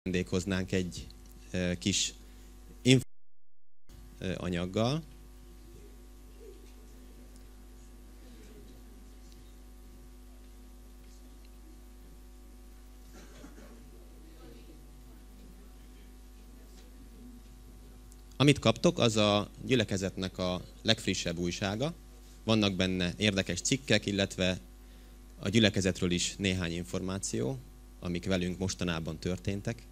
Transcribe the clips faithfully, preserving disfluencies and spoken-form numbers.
ajándékoznánk egy kis info anyaggal. Amit kaptok, az a gyülekezetnek a legfrissebb újsága. Vannak benne érdekes cikkek, illetve a gyülekezetről is néhány információ, amik velünk mostanában történtek.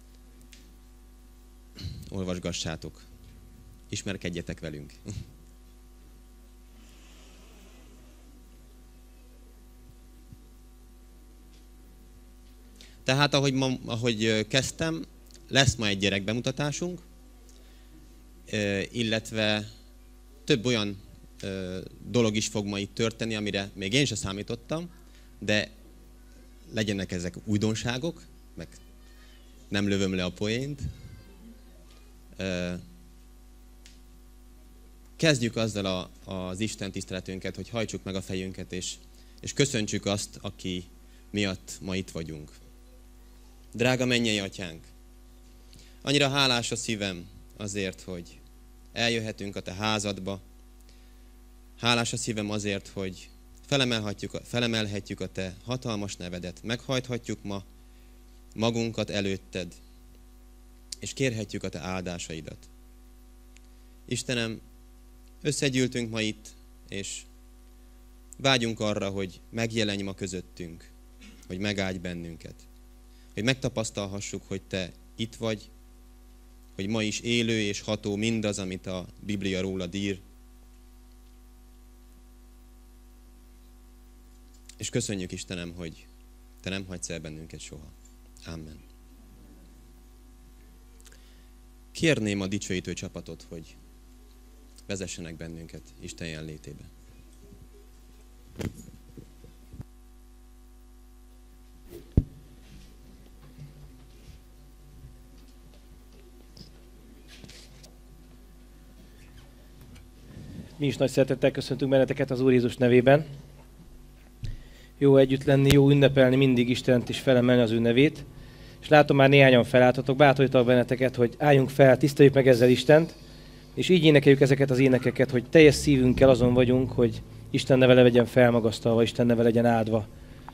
Olvasgassátok, ismerkedjetek velünk. Tehát, ahogy, ma, ahogy kezdtem, lesz ma egy gyerekbemutatásunk, illetve több olyan dolog is fog ma itt történni, amire még én sem számítottam, de legyenek ezek újdonságok, meg nem lövöm le a poént. Kezdjük azzal a, az Isten tiszteletünket, hogy hajtsuk meg a fejünket, és, és köszöntsük azt, aki miatt ma itt vagyunk. Drága mennyei atyánk, annyira hálás a szívem azért, hogy eljöhetünk a te házadba. Hálás a szívem azért, hogy felemelhetjük, felemelhetjük a te hatalmas nevedet, meghajthatjuk ma magunkat előtted, és kérhetjük a te áldásaidat. Istenem, összegyűltünk ma itt, és vágyunk arra, hogy megjelenj ma közöttünk, hogy megáldj bennünket, hogy megtapasztalhassuk, hogy te itt vagy, hogy ma is élő és ható mindaz, amit a Biblia rólad ír. És köszönjük, Istenem, hogy te nem hagysz el bennünket soha. Amen. Kérném a dicsőítő csapatot, hogy vezessenek bennünket Isten jelenlétébe. Mi is nagy szeretettel köszöntünk benneteket az Úr Jézus nevében. Jó együtt lenni, jó ünnepelni mindig Istent és felemelni az ő nevét. És látom, már néhányan felálltatok, bátorítok benneteket, hogy álljunk fel, tiszteljük meg ezzel Istent, és így énekeljük ezeket az énekeket, hogy teljes szívünkkel azon vagyunk, hogy Isten neve legyen felmagasztalva, Isten neve legyen áldva.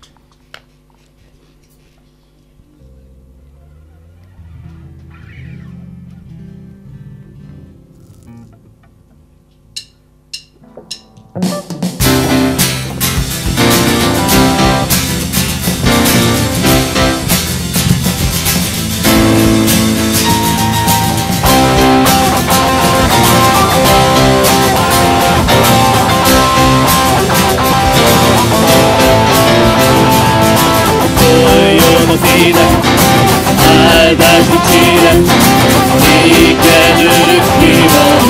Áldás dicséret, néked örökké van.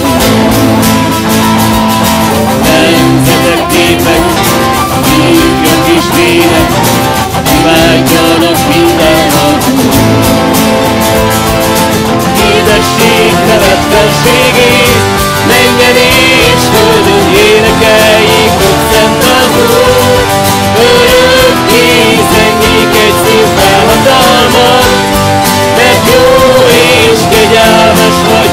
Nemzetek, népek, ifjak és lélek, imádjanak minden nap. Édesség neved felségét, menjen és földön énekeljék, hogy szent az Úr. Örökké zenjék egy szív felhatalmat, mert jó és kegyelmes vagy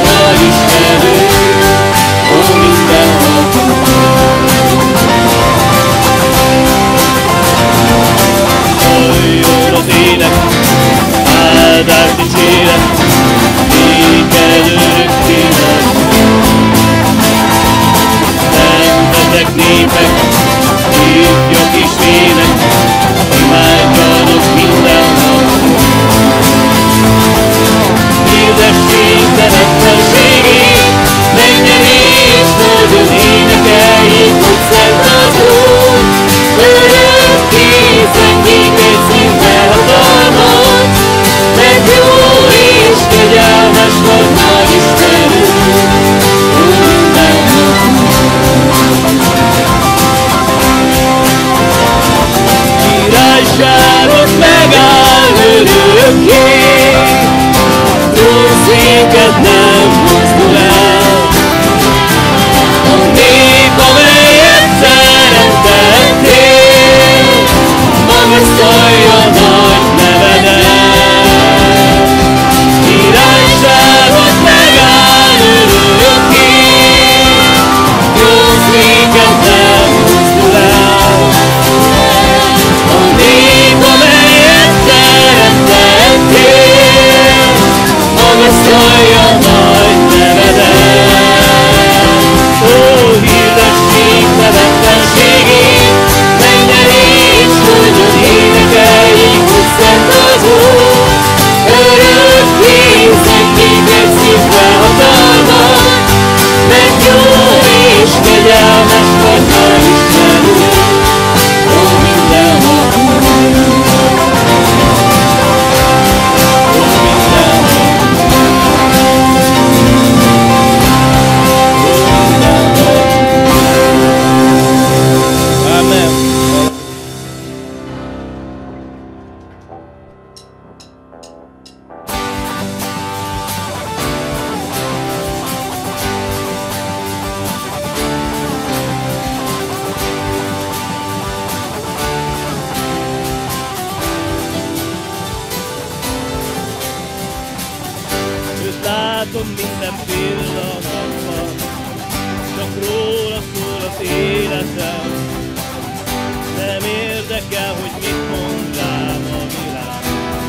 látom minden pillanatban, csak róla szól az életem. Nem érdekel, hogy mit mond rám a világ.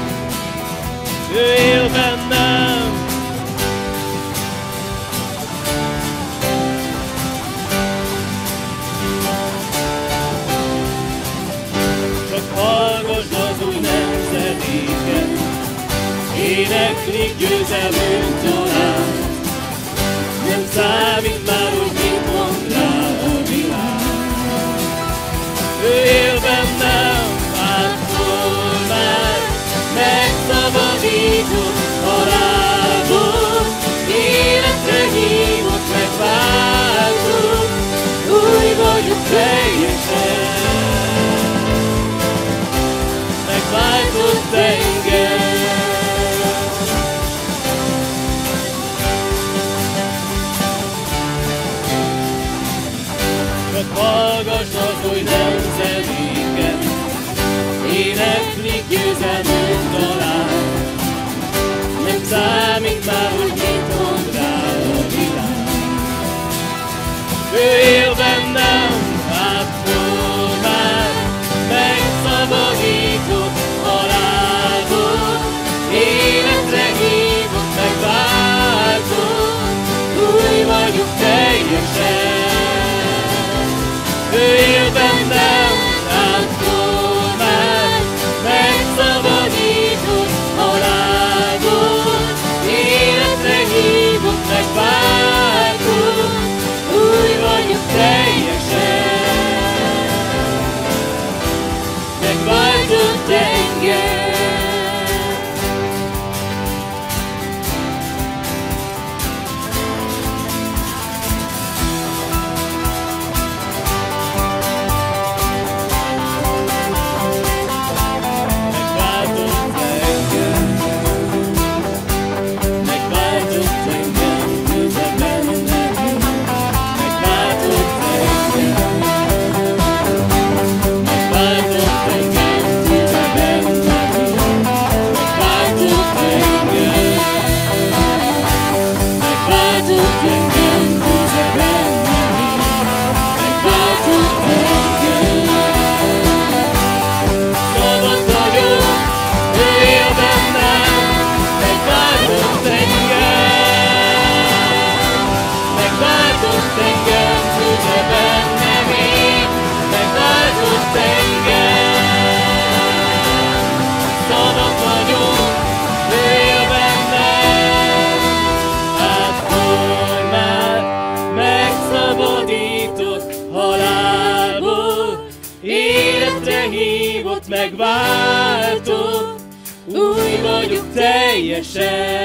Ő él bennem. Csak hallgass az új nemzedéket, éneklik győzelmünk talán. Nem számít már, hogy mit mond rá a világ. Ő él bennem, átformál, megszabadított halálból, életre hívott, megváltott, új vagyok teljesen, megváltott engem. Csak hallgass az új nemzedéket, éneklik győzelmünk talán. Nem számít már, hogy mit mond rá a világ. Ő él bennem, átformál, megszabadított halálból, életre hívott, megváltott, új vagyok teljesen. Ő él bennem, átformál, megszabadított halálból, életre hívott, megváltott, új vagyok teljesen, megváltott engem. Megváltott, új vagyok teljesen.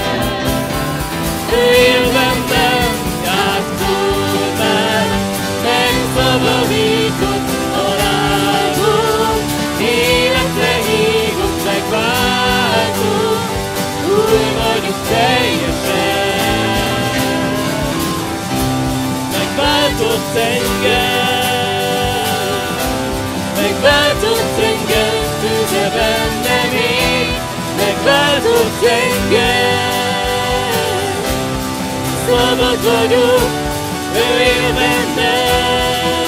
Ő él bennem, átformál, megszabadított halálból, életre hívott, megváltott, új vagyok teljesen, megváltott engem, megváltott engem, tűze bennem ég, megváltott engem. Szabad vagyok, ő él bennem.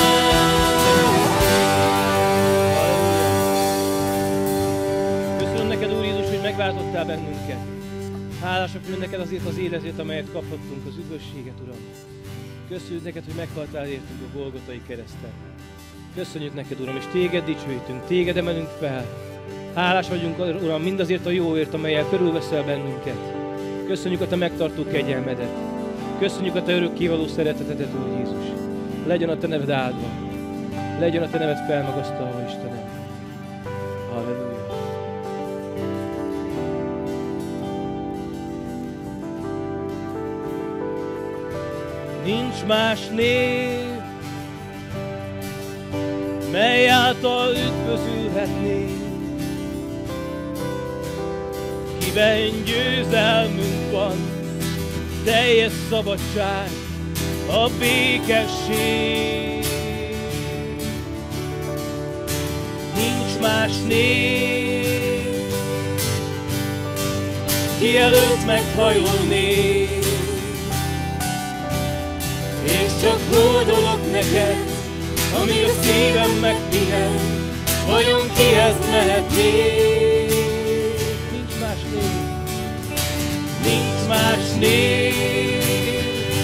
Köszönöm neked, Úr Jézus, hogy megváltottál bennünket. Hálásak vagyunk neked azért az életét, amelyet kaphattunk, az üdvösséget, Uram. Köszönjük neked, hogy meghaltál értünk a Golgotai kereszten. Köszönjük neked, Uram, és téged dicsőítünk, téged emelünk fel. Hálás vagyunk, Uram, mindazért a jóért, amellyel körülveszel bennünket. Köszönjük a te megtartó kegyelmedet. Köszönjük a te örökkévaló szeretetedet, Úr Jézus. Legyen a te neved áldva. Legyen a te neved felmagasztalva, Istenem. Halleluja. Nincs más név, mely által üdvözülhetnénk, kiben győzelmünk van, teljes szabadság, a békesség. Nincs más név, Kijelölt meghajolni, és csak hódolok neked, amíg a szívem megpihen, vajon kihez mehetnék? Nincs más név, Nincs más név,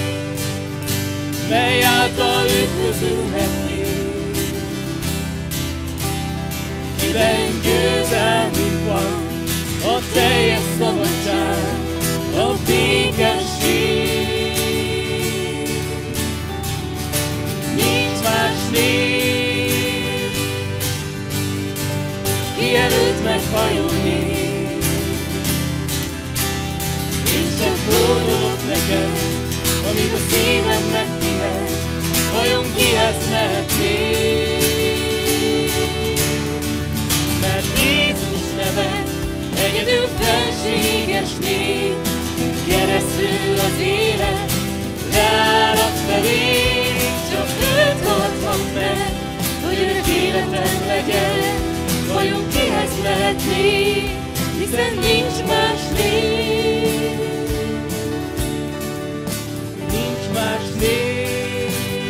mely által üdvözülhetnék. Kiben győzelmünk van, a teljes szabadság, a békesség. Nincs más név, kijelölt meghajolni, és csak hódolok neked, amíg a szívem megpihen, vajon kihez mehetnék? Mert Jézus neve egyedül felséges név, keresztül az élet leárat felé, csak őt hallhat meg, hogy örök életem legyen, vajon kihez lehetnék, hiszen nincs más név. Nincs más név,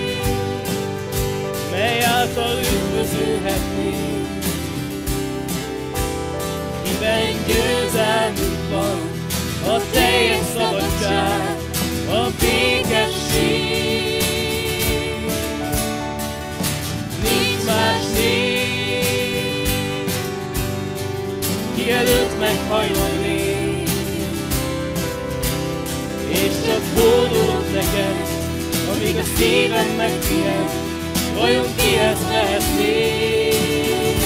mely által üdvözülhetnék. Kiben győzelmünk van, a teljes szabadság, a békesség. Nincs más név, kijelölt meghajolni, és csak hódolok neked, amíg a szívem megpihen, vajon kihez mehetnék?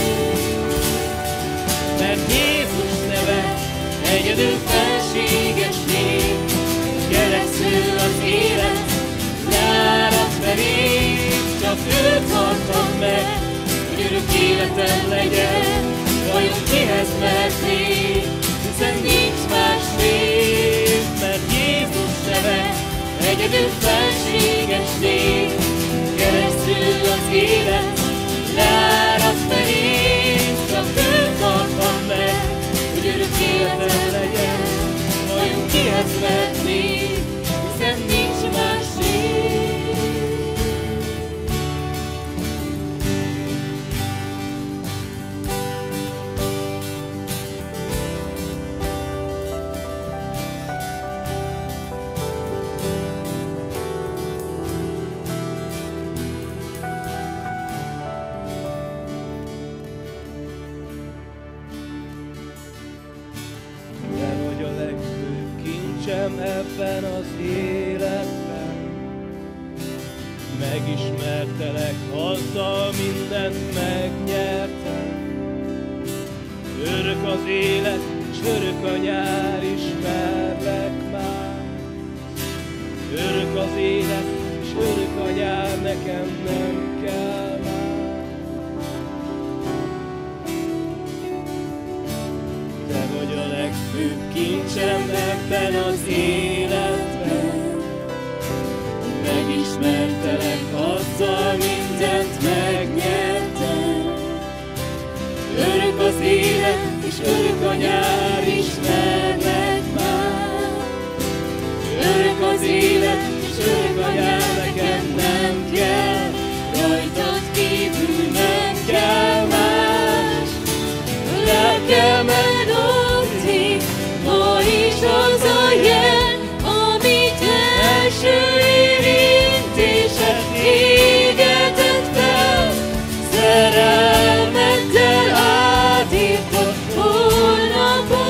Mert Jézus neve egyedül felséges név, keresztül az élet leárat felé, csak őt tarthat meg, hogy örök életem legyen, vajon kihez mehetnék, hiszen nincs más név. Mert Jézus neve egyedül felséges név, keresztül az élet leárat felé, csak őt tarthat meg, hogy örök életem legyen, vajon kihez mehetnék, hiszen nincs más név. Ebben az életben megismertelek, azzal mindent megnyertem. Örök az élet, s örök a nyár, ismerlek már. Örök az élet, s örök a nyár, nekem nem kell már. Te vagy a legfőbb kincsem ebben az életben. Megismertelek, azzal mindent megnyertem. Örök az élet, és örök a nyár, ismerlek már. Örök az élet, és örök a nyár, nekem nem kell, rajtad kívül nem kell más. Lelkemen otthik, ma is az a jel, amit első érintésed égetett fel. Szerelmeddel átírtad holnapot,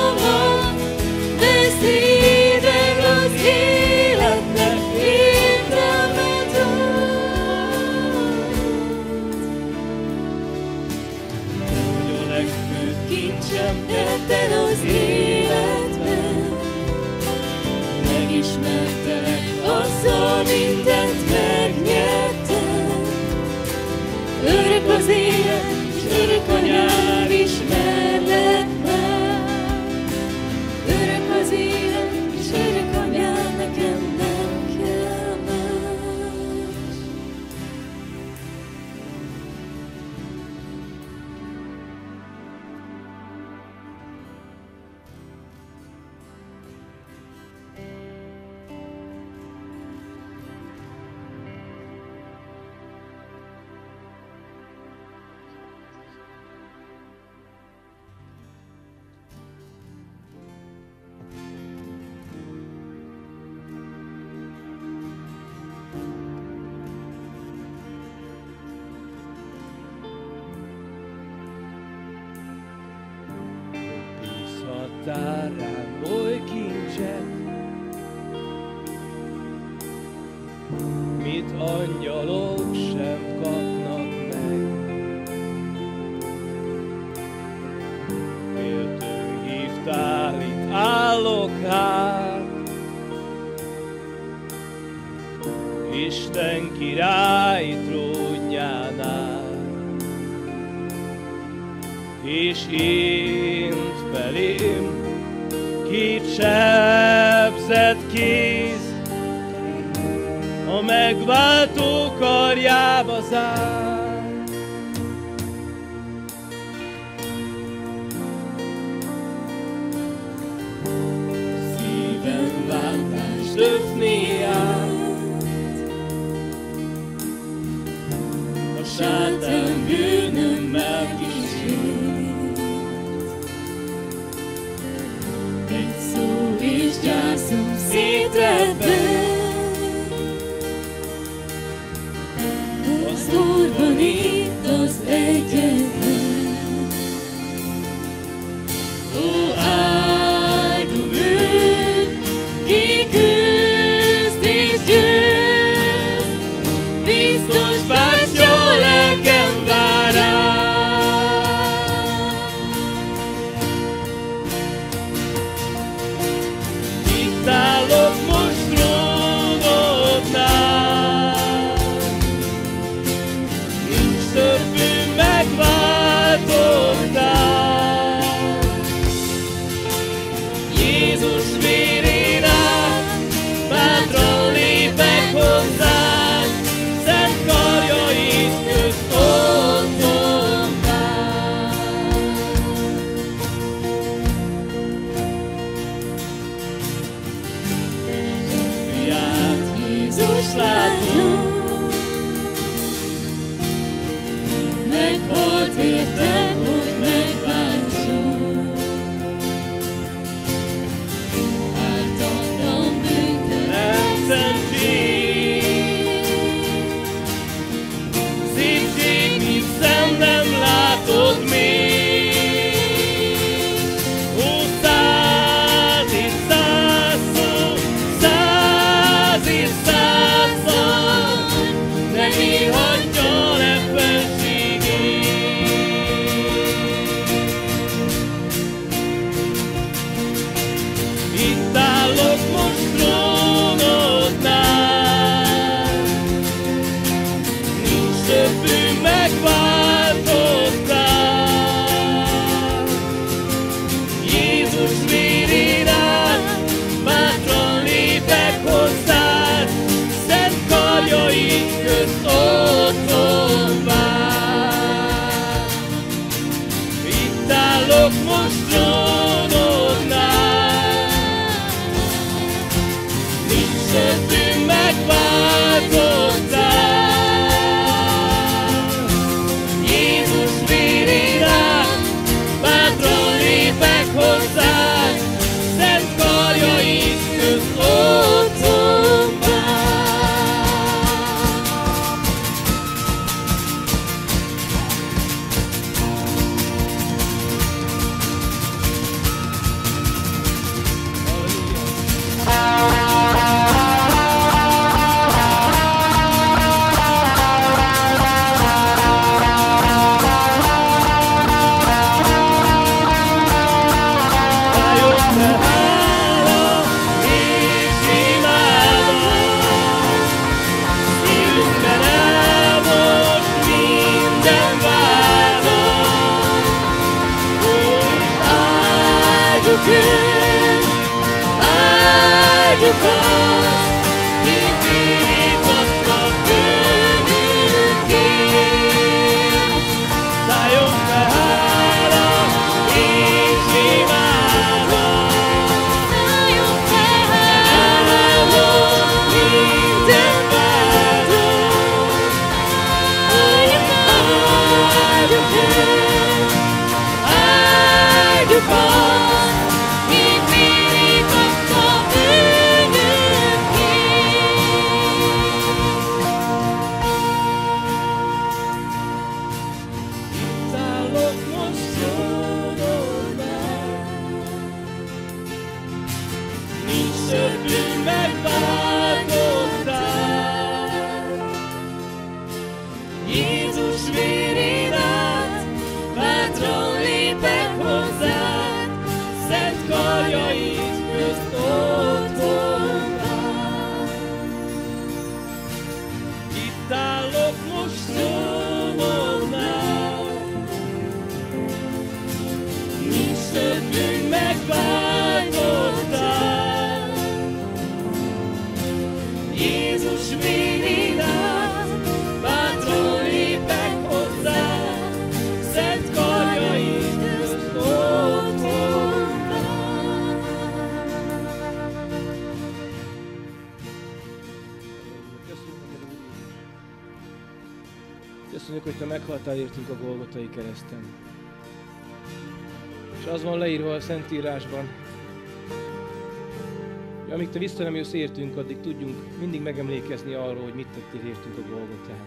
hívtál rám oly kincset, mit angyalok sem kapnak meg. Méltőn hívtál, itt állok hát, Isten király trónjánál. És én felém két sebzett kéz, a megváltó karjába zár. Szívem váltást Döfni át, a sátán bűnömmel kísért. Egy szó és gyászom szétrebben, az Úrban itt az egyetlen. Ó, áldom őt, ki küzd és győz, biztos bástya lelkem vár rám. itt állok most trónodnál, nincs többé megváltottál. Jézus vérén át, bátran lépek hozzád, szent karjaid közt otthon vár. Fiát Jézus látom, meghalt értem, hogy megváltson. Ártatlan bűntelen szentség, szépség, mit szem nem látod még. Ó, száz és százszor, száz és százszor, ne írhatja le felségét. Itt állok most trónodnál, nincs többé megváltottál. Jézus vérén át, bátran lépek hozzád, szent karjaid közt otthon vár. Itt állok most trónodnál, nincs többé megváltottál. Jézus vérén át, bátran lépek hozzád, szent karjaid közt otthon vár. Áldjuk azt, ki pirítottak bűnünkért. Szálljon fel hála és imádat, Szálljon fel hála minden vádon. Áldjuk őt, áldjuk azt, ki pirította bűnünket. sötünk megváltottál. Jézus vérén át, bátran lépek hozzád, szent karjaid közt otthon áll. Itt állok most trónodnál, nincs többünk megváltottál. Jézus vérén át, bátran lépek hozzád, szent karjaid közt otthon áll. Köszönjük, hogy Te meghaltál értünk a Golgotai kereszten. És az van leírva a Szentírásban, hogy amíg Te vissza nem jössz értünk, addig tudjunk mindig megemlékezni arról, hogy mit tettél értünk a Golgotán.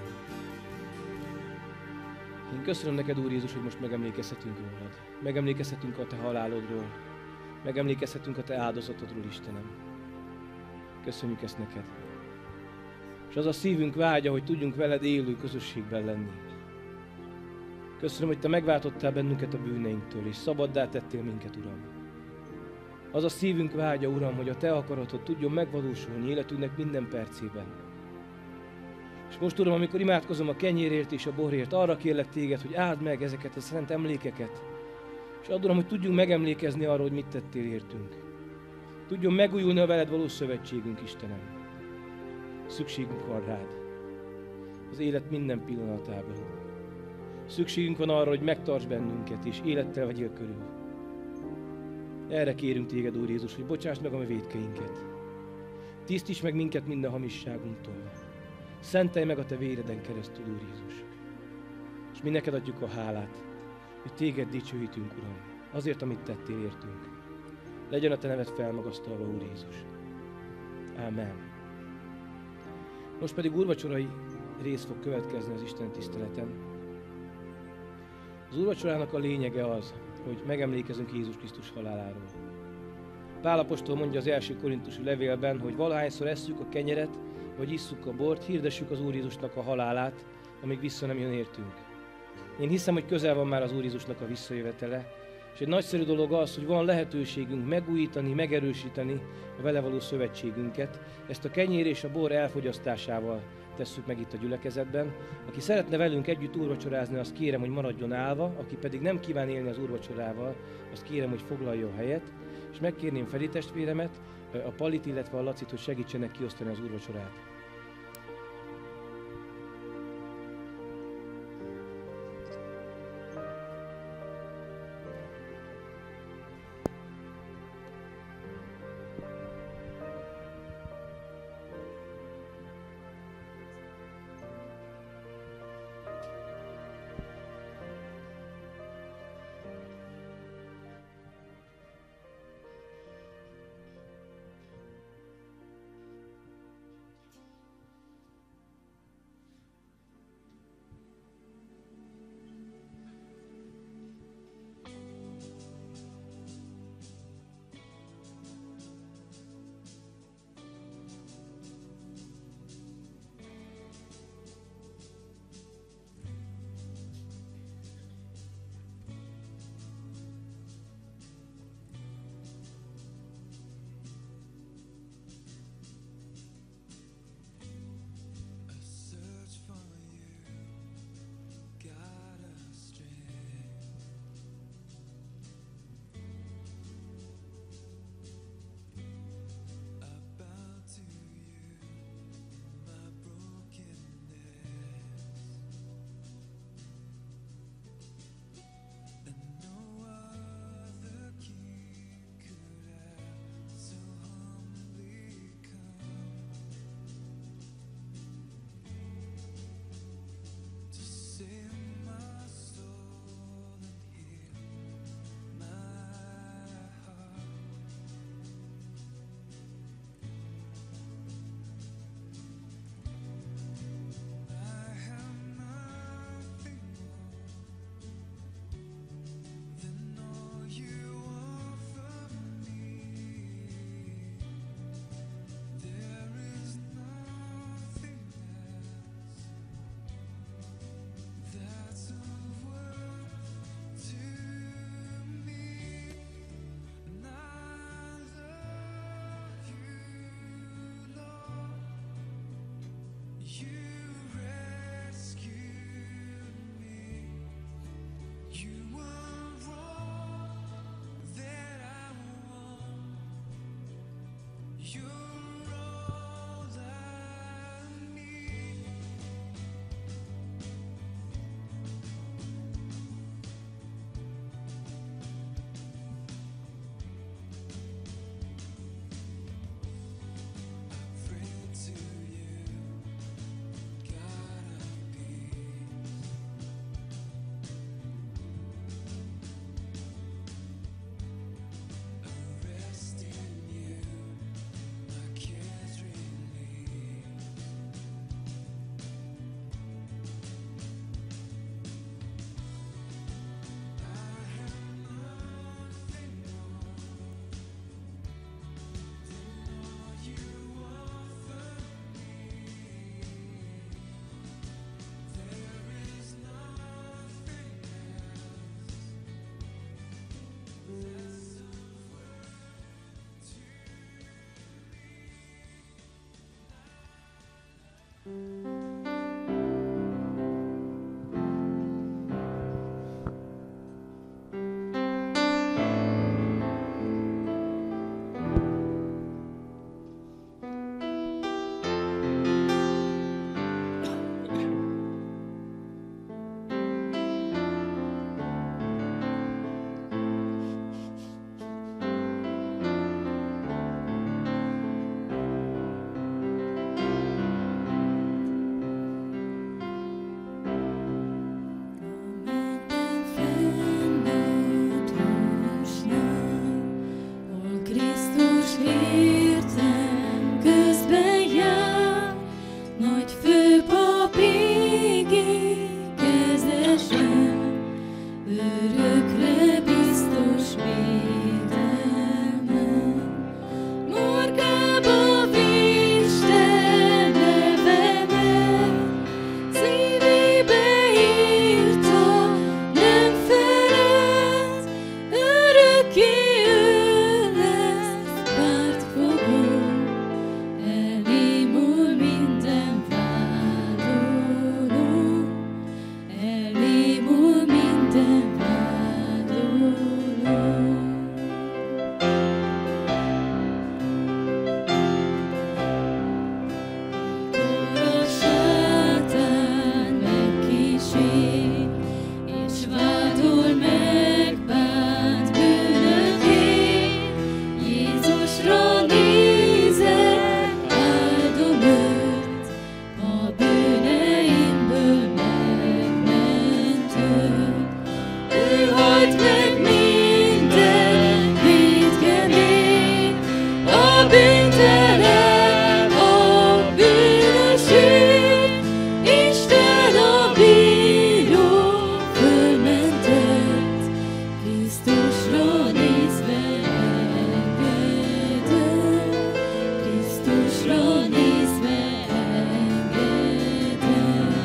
Én köszönöm neked, Úr Jézus, hogy most megemlékezhetünk rólad. Megemlékezhetünk a Te halálodról. Megemlékezhetünk a Te áldozatodról, Istenem. Köszönjük ezt neked. És az a szívünk vágya, hogy tudjunk veled élő közösségben lenni. Köszönöm, hogy Te megváltottál bennünket a bűneinktől, és szabaddá tettél minket, Uram. Az a szívünk vágya, Uram, hogy a Te akaratod tudjon megvalósulni életünknek minden percében. És most, Uram, amikor imádkozom a kenyérért és a borért, arra kérlek Téged, hogy áld meg ezeket a szent emlékeket, és add, Uram, hogy tudjunk megemlékezni arra, hogy mit tettél értünk. Tudjon megújulni a veled való szövetségünk, Istenem. Szükségünk van rád az élet minden pillanatában. Szükségünk van arra, hogy megtarts bennünket, és élettel vegyél körül. Erre kérünk Téged, Úr Jézus, hogy bocsásd meg a mi vétkeinket. Tisztíts meg minket minden hamisságunktól. Szentelj meg a Te véreden keresztül, Úr Jézus. És mi neked adjuk a hálát, hogy Téged dicsőítünk, Uram, azért, amit tettél értünk. Legyen a Te neved felmagasztalva, Úr Jézus. Ámen. Most pedig úrvacsorai rész fog következni az Isten tiszteleten. Az úrvacsorának a lényege az, hogy megemlékezünk Jézus Krisztus haláláról. Pál apostol mondja az első korintusi levélben, hogy valahányszor esszük a kenyeret, vagy isszuk a bort, hirdessük az Úr Jézusnak a halálát, amíg vissza nem jön értünk. Én hiszem, hogy közel van már az Úr Jézusnak a visszajövetele, és egy nagyszerű dolog az, hogy van lehetőségünk megújítani, megerősíteni a vele való szövetségünket. Ezt a kenyér és a bor elfogyasztásával tesszük meg itt a gyülekezetben. Aki szeretne velünk együtt úrvacsorázni, azt kérem, hogy maradjon állva, aki pedig nem kíván élni az úrvacsorával, azt kérem, hogy foglaljon helyet, és megkérném Feri testvéremet, a Palit, illetve a Lacit, hogy segítsenek kiosztani az úrvacsorát. bűntelen, a bűnöség, Isten a bíró fölmentett, Krisztusra nézve engedett, Krisztusra nézve engedett.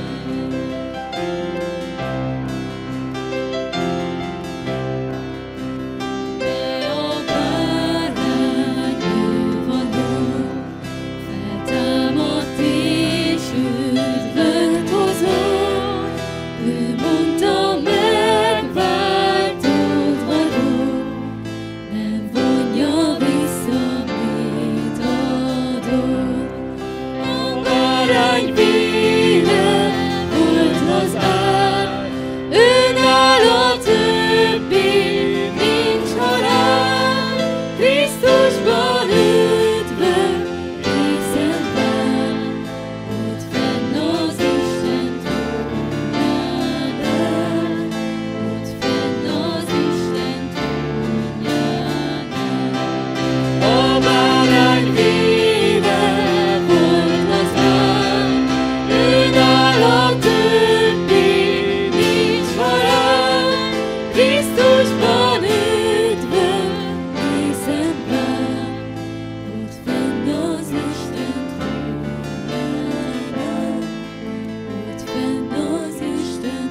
De a bárány ővadon feltámadt és üdvöt hozott, ő mondta megváltott vagyok, nem vonja vissza, mit adott. A bárány véle volt az ár, önálló többé nincs halál, Krisztusban üdvö részen vár, ott fenn az Isten trónjánál, ott fenn az Isten trónjánál. A bárány véle volt az ár, önálló többé nincs halál, Krisztusban üdvö részen vár, ott fenn az Isten trónjánál, ott fenn az Isten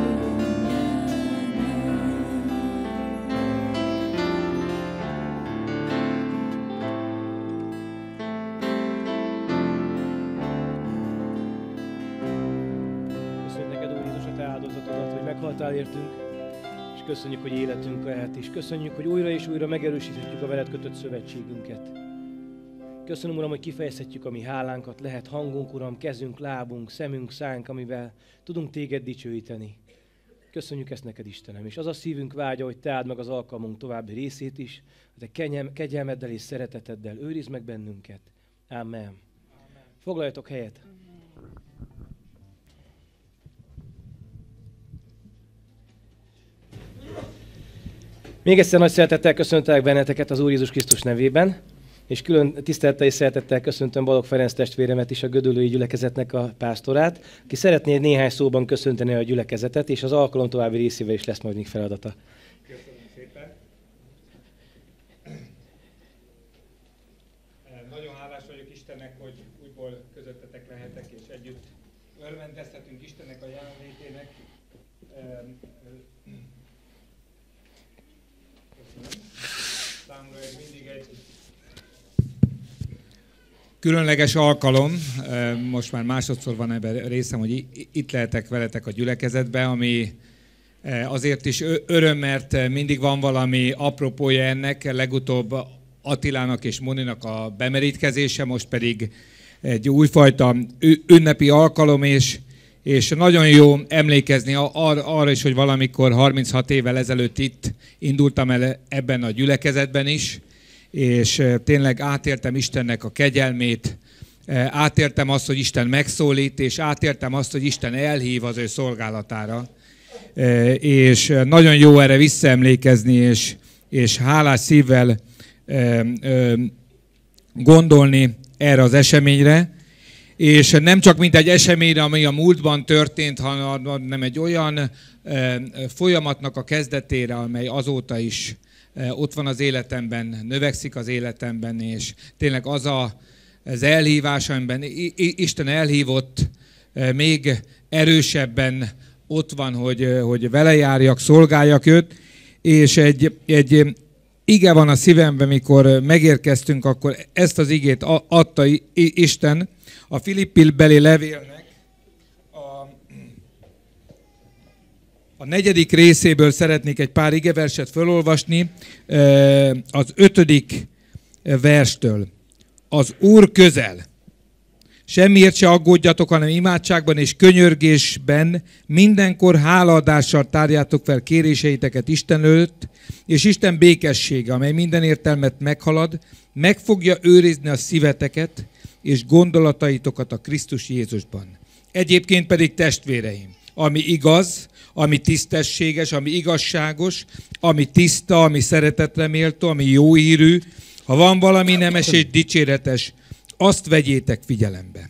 Köszönjük neked, Úr Jézus, a te áldozatodat, hogy meghaltál értünk, és köszönjük, hogy életünk lehet, és köszönjük, hogy újra és újra megerősíthetjük a veled kötött szövetségünket. Köszönöm, Uram, hogy kifejezhetjük a mi hálánkat, lehet hangunk, Uram, kezünk, lábunk, szemünk, szánk, amivel tudunk téged dicsőíteni. Köszönjük ezt neked, Istenem, és az a szívünk vágya, hogy te áld meg az alkalmunk további részét is, a te kenyem, kegyelmeddel és szereteteddel őrizd meg bennünket. Amen. Amen. Foglaljatok helyet. Még egyszer nagy szeretettel köszöntelek benneteket az Úr Jézus Krisztus nevében, és külön tisztelettel és szeretettel köszöntöm Balogh Ferenc testvéremet is, a gödöllői gyülekezetnek a pásztorát, aki szeretné néhány szóban köszönteni a gyülekezetet, és az alkalom további részével is lesz majd még feladata. Köszönöm szépen. Nagyon hálás vagyok Istennek, hogy újból közöttetek lehetek, és együtt örvendezhetünk Istennek a jelenlétének. Köszönöm. Számomra ez mindig egy különleges alkalom. Most már másodszor van ebben részem, hogy itt lehetek veletek a gyülekezetben, ami azért is öröm, mert mindig van valami apropója ennek. Legutóbb Attilának és Moninak a bemerítkezése, most pedig egy újfajta ünnepi alkalom, és, és nagyon jó emlékezni ar- arra is, hogy valamikor harminchat évvel ezelőtt itt indultam el ebben a gyülekezetben is, és tényleg átéltem Istennek a kegyelmét, átéltem azt, hogy Isten megszólít, és átéltem azt, hogy Isten elhív az ő szolgálatára. És nagyon jó erre visszaemlékezni, és, és hálás szívvel gondolni erre az eseményre. És nem csak mint egy eseményre, ami a múltban történt, hanem egy olyan folyamatnak a kezdetére, amely azóta is ott van az életemben, növekszik az életemben, és tényleg az a, az elhívás, amiben Isten elhívott, még erősebben ott van, hogy, hogy vele járjak, szolgáljak őt, és egy, egy ige van a szívemben, mikor megérkeztünk, akkor ezt az igét adta Isten a Filippi-beli levélnek a, a negyedik részéből szeretnék egy pár igeverset felolvasni, az ötödik verstől. Az Úr közel. Semmiért se aggódjatok, hanem imádságban és könyörgésben mindenkor hálaadással tárjátok fel kéréseiteket Isten előtt, és Isten békessége, amely minden értelmet meghalad, meg fogja őrizni a szíveteket és gondolataitokat a Krisztus Jézusban. Egyébként pedig testvéreim, ami igaz, ami tisztességes, ami igazságos, ami tiszta, ami szeretetre méltó, ami jó hírű, Ha van valami nemes és dicséretes, azt vegyétek figyelembe.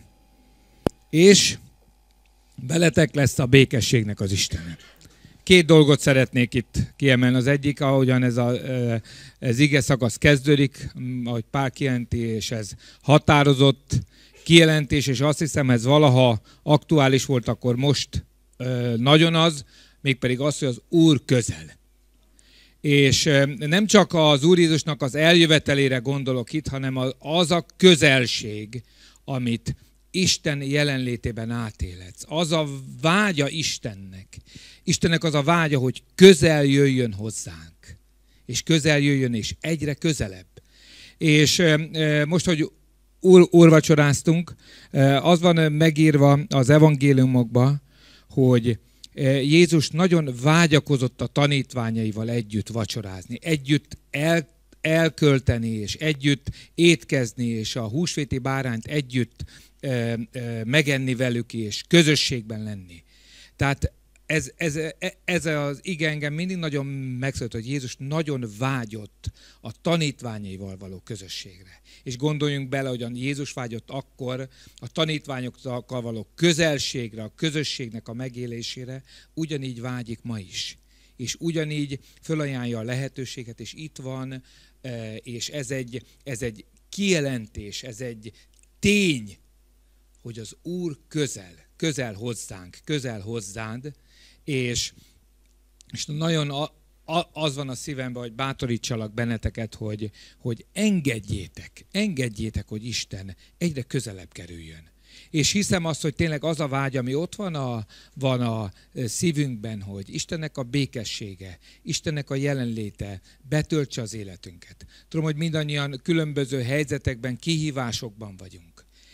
És veletek lesz a békességnek az Istene. Két dolgot szeretnék itt kiemelni. Az egyik, ahogyan ez a ez ige szakasz kezdődik, ahogy Pál kijelenti, és ez határozott kijelentés, és azt hiszem, ez valaha aktuális volt, akkor most nagyon az, mégpedig az, hogy az Úr közel. És nem csak az Úr Jézusnak az eljövetelére gondolok itt, hanem az a közelség, amit Isten jelenlétében átélhetsz. Az a vágya Istennek. Istennek az a vágya, hogy közel jöjjön hozzánk. És közel jöjjön, és egyre közelebb. És most, hogy úrvacsoráztunk, az van megírva az evangéliumokban, hogy Jézus nagyon vágyakozott a tanítványaival együtt vacsorázni, együtt el, elkölteni, és együtt étkezni, és a húsvéti bárányt együtt e, e, megenni velük, és közösségben lenni. Tehát ez, ez, ez az ige engem mindig nagyon megszólalt, hogy Jézus nagyon vágyott a tanítványaival való közösségre. És gondoljunk bele, hogy Jézus vágyott akkor a tanítványokkal való közelségre, a közösségnek a megélésére, ugyanígy vágyik ma is. És ugyanígy fölajánlja a lehetőséget, és itt van, és ez egy, ez egy kijelentés, ez egy tény, hogy az Úr közel, közel hozzánk, közel hozzád, és, és nagyon a, a, az van a szívemben, hogy bátorítsalak benneteket, hogy, hogy engedjétek, engedjétek, hogy Isten egyre közelebb kerüljön. És hiszem azt, hogy tényleg az a vágy, ami ott van a, van a szívünkben, hogy Istennek a békessége, Istennek a jelenléte betöltse az életünket. Tudom, hogy mindannyian különböző helyzetekben, kihívásokban vagyunk.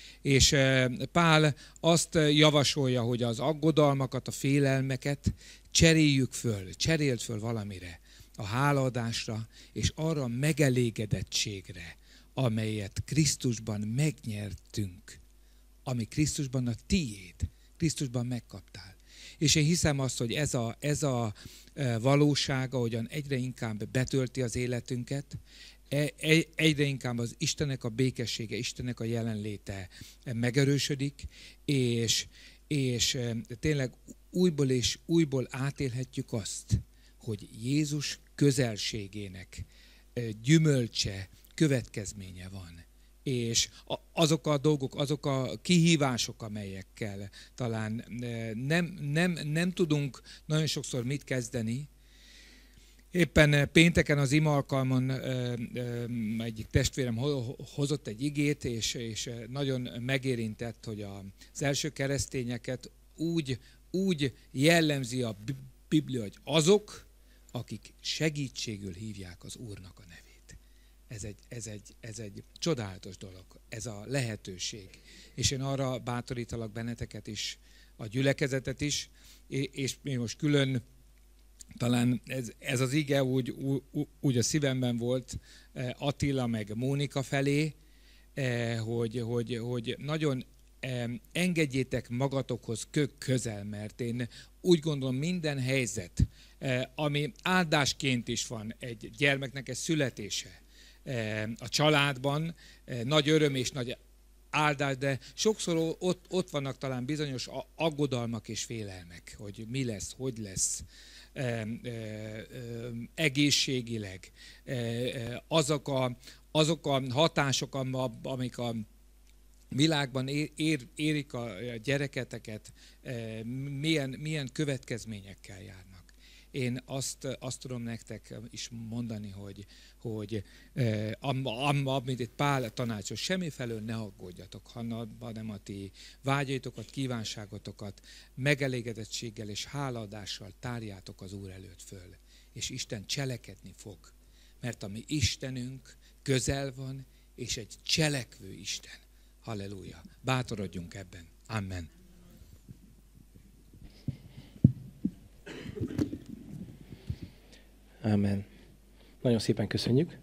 És Pál azt javasolja, hogy az aggodalmakat, a félelmeket cseréljük föl, cseréld föl valamire, a hálaadásra, és arra a megelégedettségre, amelyet Krisztusban megnyertünk, ami Krisztusban a tiéd, Krisztusban megkaptál. És én hiszem azt, hogy ez a, ez a valóság, ahogyan egyre inkább betölti az életünket, egyre inkább az Istennek a békessége, Istennek a jelenléte megerősödik, és, és tényleg újból és újból átélhetjük azt, hogy Jézus közelségének gyümölcse, következménye van. És azok a dolgok, azok a kihívások, amelyekkel talán nem, nem, nem tudunk nagyon sokszor mit kezdeni. Éppen pénteken az ima alkalmon egyik testvérem hozott egy igét, és, és nagyon megérintett, hogy az első keresztényeket úgy, úgy jellemzi a Biblia, hogy azok, akik segítségül hívják az Úrnak a nevét. Ez egy, ez, egy, ez egy csodálatos dolog, ez a lehetőség. És én arra bátorítalak benneteket is, a gyülekezetet is, és én most külön, talán ez, ez az ige úgy, úgy, úgy a szívemben volt Attila meg Mónika felé, hogy, hogy, hogy nagyon engedjétek magatokhoz közel, mert én úgy gondolom, minden helyzet, ami áldásként is van egy gyermeknek egy születése, a családban, nagy öröm és nagy áldás, de sokszor ott, ott vannak talán bizonyos aggodalmak és félelmek, hogy mi lesz, hogy lesz, egészségileg, azok a, azok a hatások, amik a világban ér, érik a gyereketeket, milyen, milyen következményekkel járnak. Én azt, azt tudom nektek is mondani, hogy, hogy am, am, amit itt Pál tanácsos, semmifelől ne aggódjatok, hanem a ti vágyaitokat, kívánságotokat megelégedettséggel és hálaadással tárjátok az Úr előtt föl. És Isten cselekedni fog, mert a mi Istenünk közel van, és egy cselekvő Isten. Halleluja! Bátorodjunk ebben. Amen. Amen. Nagyon szépen köszönjük.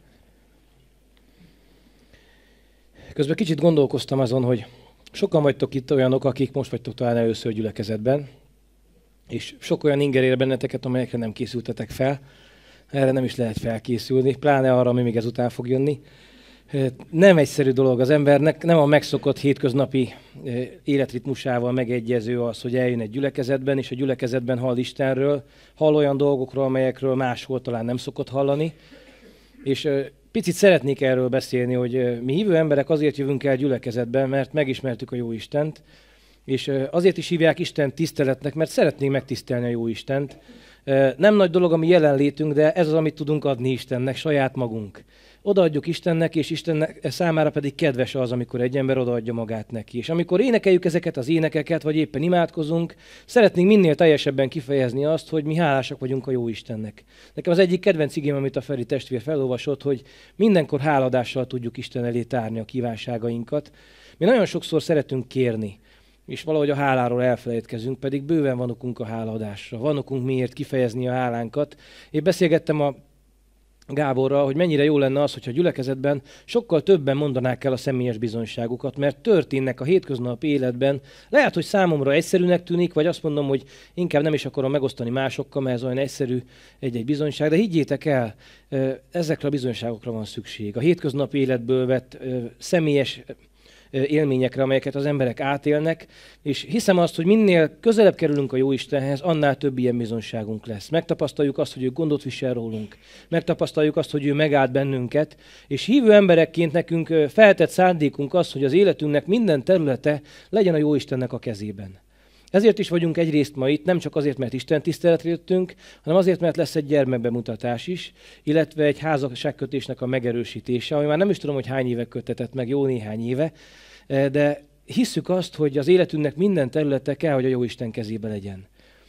Közben kicsit gondolkoztam azon, hogy sokan vagytok itt olyanok, akik most vagytok talán először gyülekezetben, és sok olyan inger ér benneteket, amelyekre nem készültetek fel. Erre nem is lehet felkészülni, pláne arra, ami még ezután fog jönni. Nem egyszerű dolog az embernek, nem a megszokott hétköznapi életritmusával megegyező az, hogy eljön egy gyülekezetben, és a gyülekezetben hall Istenről, hall olyan dolgokról, amelyekről máshol talán nem szokott hallani. És picit szeretnék erről beszélni, hogy mi hívő emberek azért jövünk el gyülekezetben, mert megismertük a jó Istent, és azért is hívják Isten tiszteletnek, mert szeretnénk megtisztelni a jó Istent. Nem nagy dolog a mi jelenlétünk, de ez az, amit tudunk adni Istennek, saját magunk. Odaadjuk Istennek, és Istennek számára pedig kedves az, amikor egy ember odaadja magát neki. És amikor énekeljük ezeket az énekeket, vagy éppen imádkozunk, szeretnénk minél teljesebben kifejezni azt, hogy mi hálásak vagyunk a jó Istennek. Nekem az egyik kedvenc igém, amit a Feri testvér felolvasott, hogy mindenkor háladással tudjuk Isten elé tárni a kívánságainkat. Mi nagyon sokszor szeretünk kérni, és valahogy a háláról elfelejtkezünk, pedig bőven van okunk a hálaadásra. Van okunk miért kifejezni a hálánkat. Én beszélgettem a Gáborral, hogy mennyire jó lenne az, hogyha a gyülekezetben sokkal többen mondanák el a személyes bizonyságukat, mert történnek a hétköznapi életben. Lehet, hogy számomra egyszerűnek tűnik, vagy azt mondom, hogy inkább nem is akarom megosztani másokkal, mert ez olyan egyszerű egy-egy bizonyság, de higgyétek el, ezekre a bizonyságokra van szükség. A hétköznapi életből vett személyes élményekre, amelyeket az emberek átélnek, és hiszem azt, hogy minél közelebb kerülünk a Jóistenhez, annál több ilyen bizonyságunk lesz. Megtapasztaljuk azt, hogy ő gondot visel rólunk, megtapasztaljuk azt, hogy ő megállt bennünket, és hívő emberekként nekünk feltett szándékunk az, hogy az életünknek minden területe legyen a Jóistennek a kezében. Ezért is vagyunk egyrészt ma itt, nem csak azért, mert Isten tiszteletre jöttünk, hanem azért, mert lesz egy gyermekbemutatás is, illetve egy házasságkötésnek a megerősítése, ami már nem is tudom, hogy hány éve kötetett meg, jó néhány éve, de hisszük azt, hogy az életünknek minden területe kell, hogy a Jóisten kezébe legyen.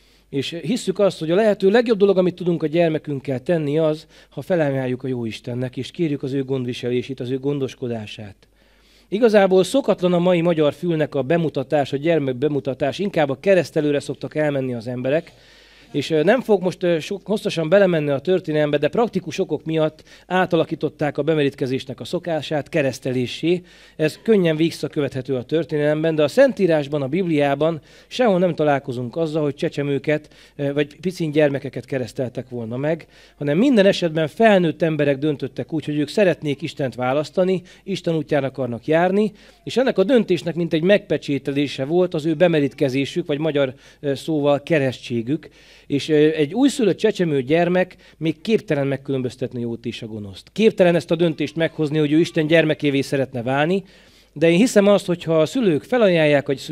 És hisszük azt, hogy a lehető legjobb dolog, amit tudunk a gyermekünkkel tenni az, ha felemeljük a Jóistennek, és kérjük az ő gondviselését, az ő gondoskodását. Igazából szokatlan a mai magyar fülnek a bemutatás, a gyermek bemutatás, inkább a keresztelőre szoktak elmenni az emberek, és nem fog most sok, hosszasan belemenni a történelembe, de praktikus okok miatt átalakították a bemerítkezésnek a szokását keresztelésé. Ez könnyen visszakövethető a történelemben, de a Szentírásban, a Bibliában sehol nem találkozunk azzal, hogy csecsemőket vagy picin gyermekeket kereszteltek volna meg, hanem minden esetben felnőtt emberek döntöttek úgy, hogy ők szeretnék Istent választani, Isten útján akarnak járni, és ennek a döntésnek mint egy megpecsételése volt az ő bemerítkezésük, vagy magyar szóval keresztségük. És egy újszülött csecsemő gyermek még képtelen megkülönböztetni a jót és a gonoszt. Képtelen ezt a döntést meghozni, hogy ő Isten gyermekévé szeretne válni, de én hiszem azt, hogy ha a szülők felajánlják a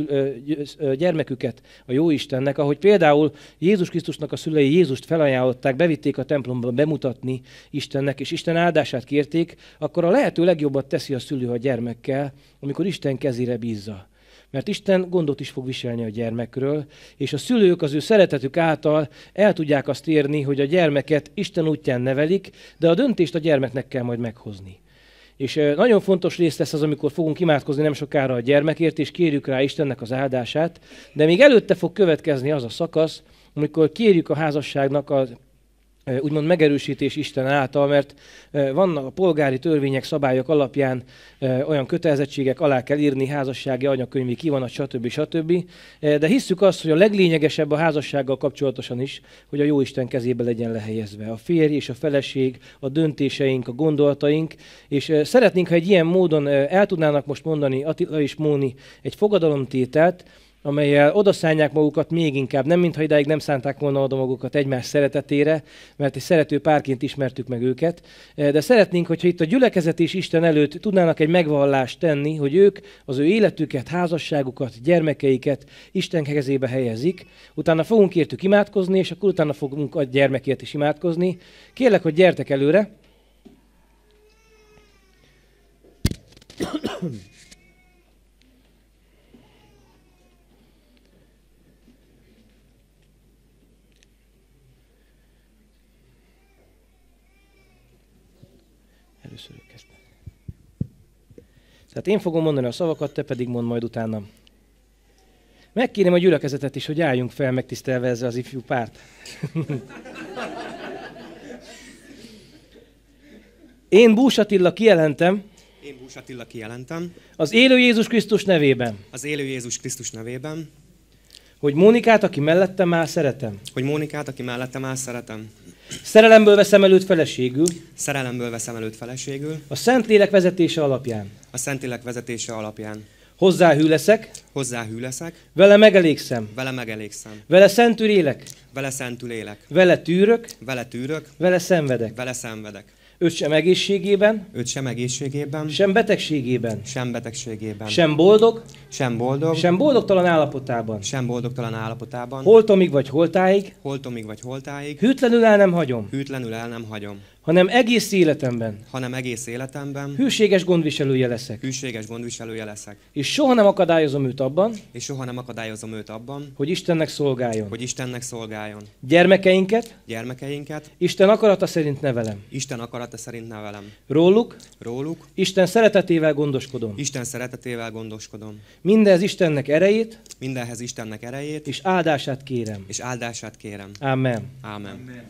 gyermeküket a jó Istennek, ahogy például Jézus Krisztusnak a szülei Jézust felajánlották, bevitték a templomba bemutatni Istennek, és Isten áldását kérték, akkor a lehető legjobbat teszi a szülő a gyermekkel, amikor Isten kezére bízza. Mert Isten gondot is fog viselni a gyermekről, és a szülők az ő szeretetük által el tudják azt érni, hogy a gyermeket Isten útján nevelik, de a döntést a gyermeknek kell majd meghozni. És nagyon fontos rész lesz az, amikor fogunk imádkozni nem sokára a gyermekért, és kérjük rá Istennek az áldását, de még előtte fog következni az a szakasz, amikor kérjük a házasságnak a úgymond megerősítés Isten által, mert vannak a polgári törvények, szabályok alapján olyan kötelezettségek, alá kell írni, házassági anyakönyvi kivonat, stb. stb. De hisszük azt, hogy a leglényegesebb a házassággal kapcsolatosan is, hogy a jó Isten kezébe legyen lehelyezve. A férj és a feleség, a döntéseink, a gondolataink, és szeretnénk, ha egy ilyen módon el tudnának most mondani Attila és Móni egy fogadalomtételt, amellyel odaszánják magukat még inkább, nem mintha idáig nem szánták volna oda magukat egymás szeretetére, mert egy szerető párként ismertük meg őket, de szeretnénk, hogyha itt a gyülekezet és Isten előtt tudnának egy megvallást tenni, hogy ők az ő életüket, házasságukat, gyermekeiket Isten kezébe helyezik, utána fogunk értük imádkozni, és akkor utána fogunk a gyermekért is imádkozni. Kérlek, hogy gyertek előre. Először ők kezdtek. Tehát én fogom mondani a szavakat, te pedig mondd majd utána. Megkérem a gyülekezetet is, hogy álljunk fel megtisztelve ezzel az ifjú párt. Én Bús Attila kijelentem. Én Bús Attila kijelentem. Az élő Jézus Krisztus nevében. Az élő Jézus Krisztus nevében. hogy Mónikát, aki mellettem áll, szeretem. hogy Mónikát, aki mellettem áll, szeretem. Szerelemből veszem előtt feleségül, Szerelemből veszem előtt feleségül, a Szentlélek vezetése alapján. a Szentlélek vezetése alapján. Hozzá hű leszek, Hozzá hű leszek, vele megelégszem, vele megelégszem, vele szentül élek, vele szentül élek, vele tűrök, vele tűrök, vele szenvedek. vele szenvedek. Őt sem egészségében, Őt sem egészségében, sem betegségében, sem betegségében, sem boldog, sem boldog, sem boldogtalan állapotában. sem boldogtalan állapotában, Holtomig vagy holtáig, holtomig vagy holtáig, hűtlenül el nem hagyom, hűtlenül el nem hagyom, hanem egész életemben hanem egész életemben hűséges gondviselője leszek. hűséges gondviselője leszek. És soha nem akadályozom őt abban, És soha nem akadályozom őt abban, hogy Istennek szolgáljon. hogy Istennek szolgáljon. Gyermekeinket Gyermekeinket Isten akarata szerint nevelem. Isten akarata szerint nevelem. Róluk Róluk Isten szeretetével gondoskodom. Isten szeretetével gondoskodom. Mindez Istennek erejét Mindenhez Istennek erejét és áldását kérem. és áldását kérem. Amen. Ámen.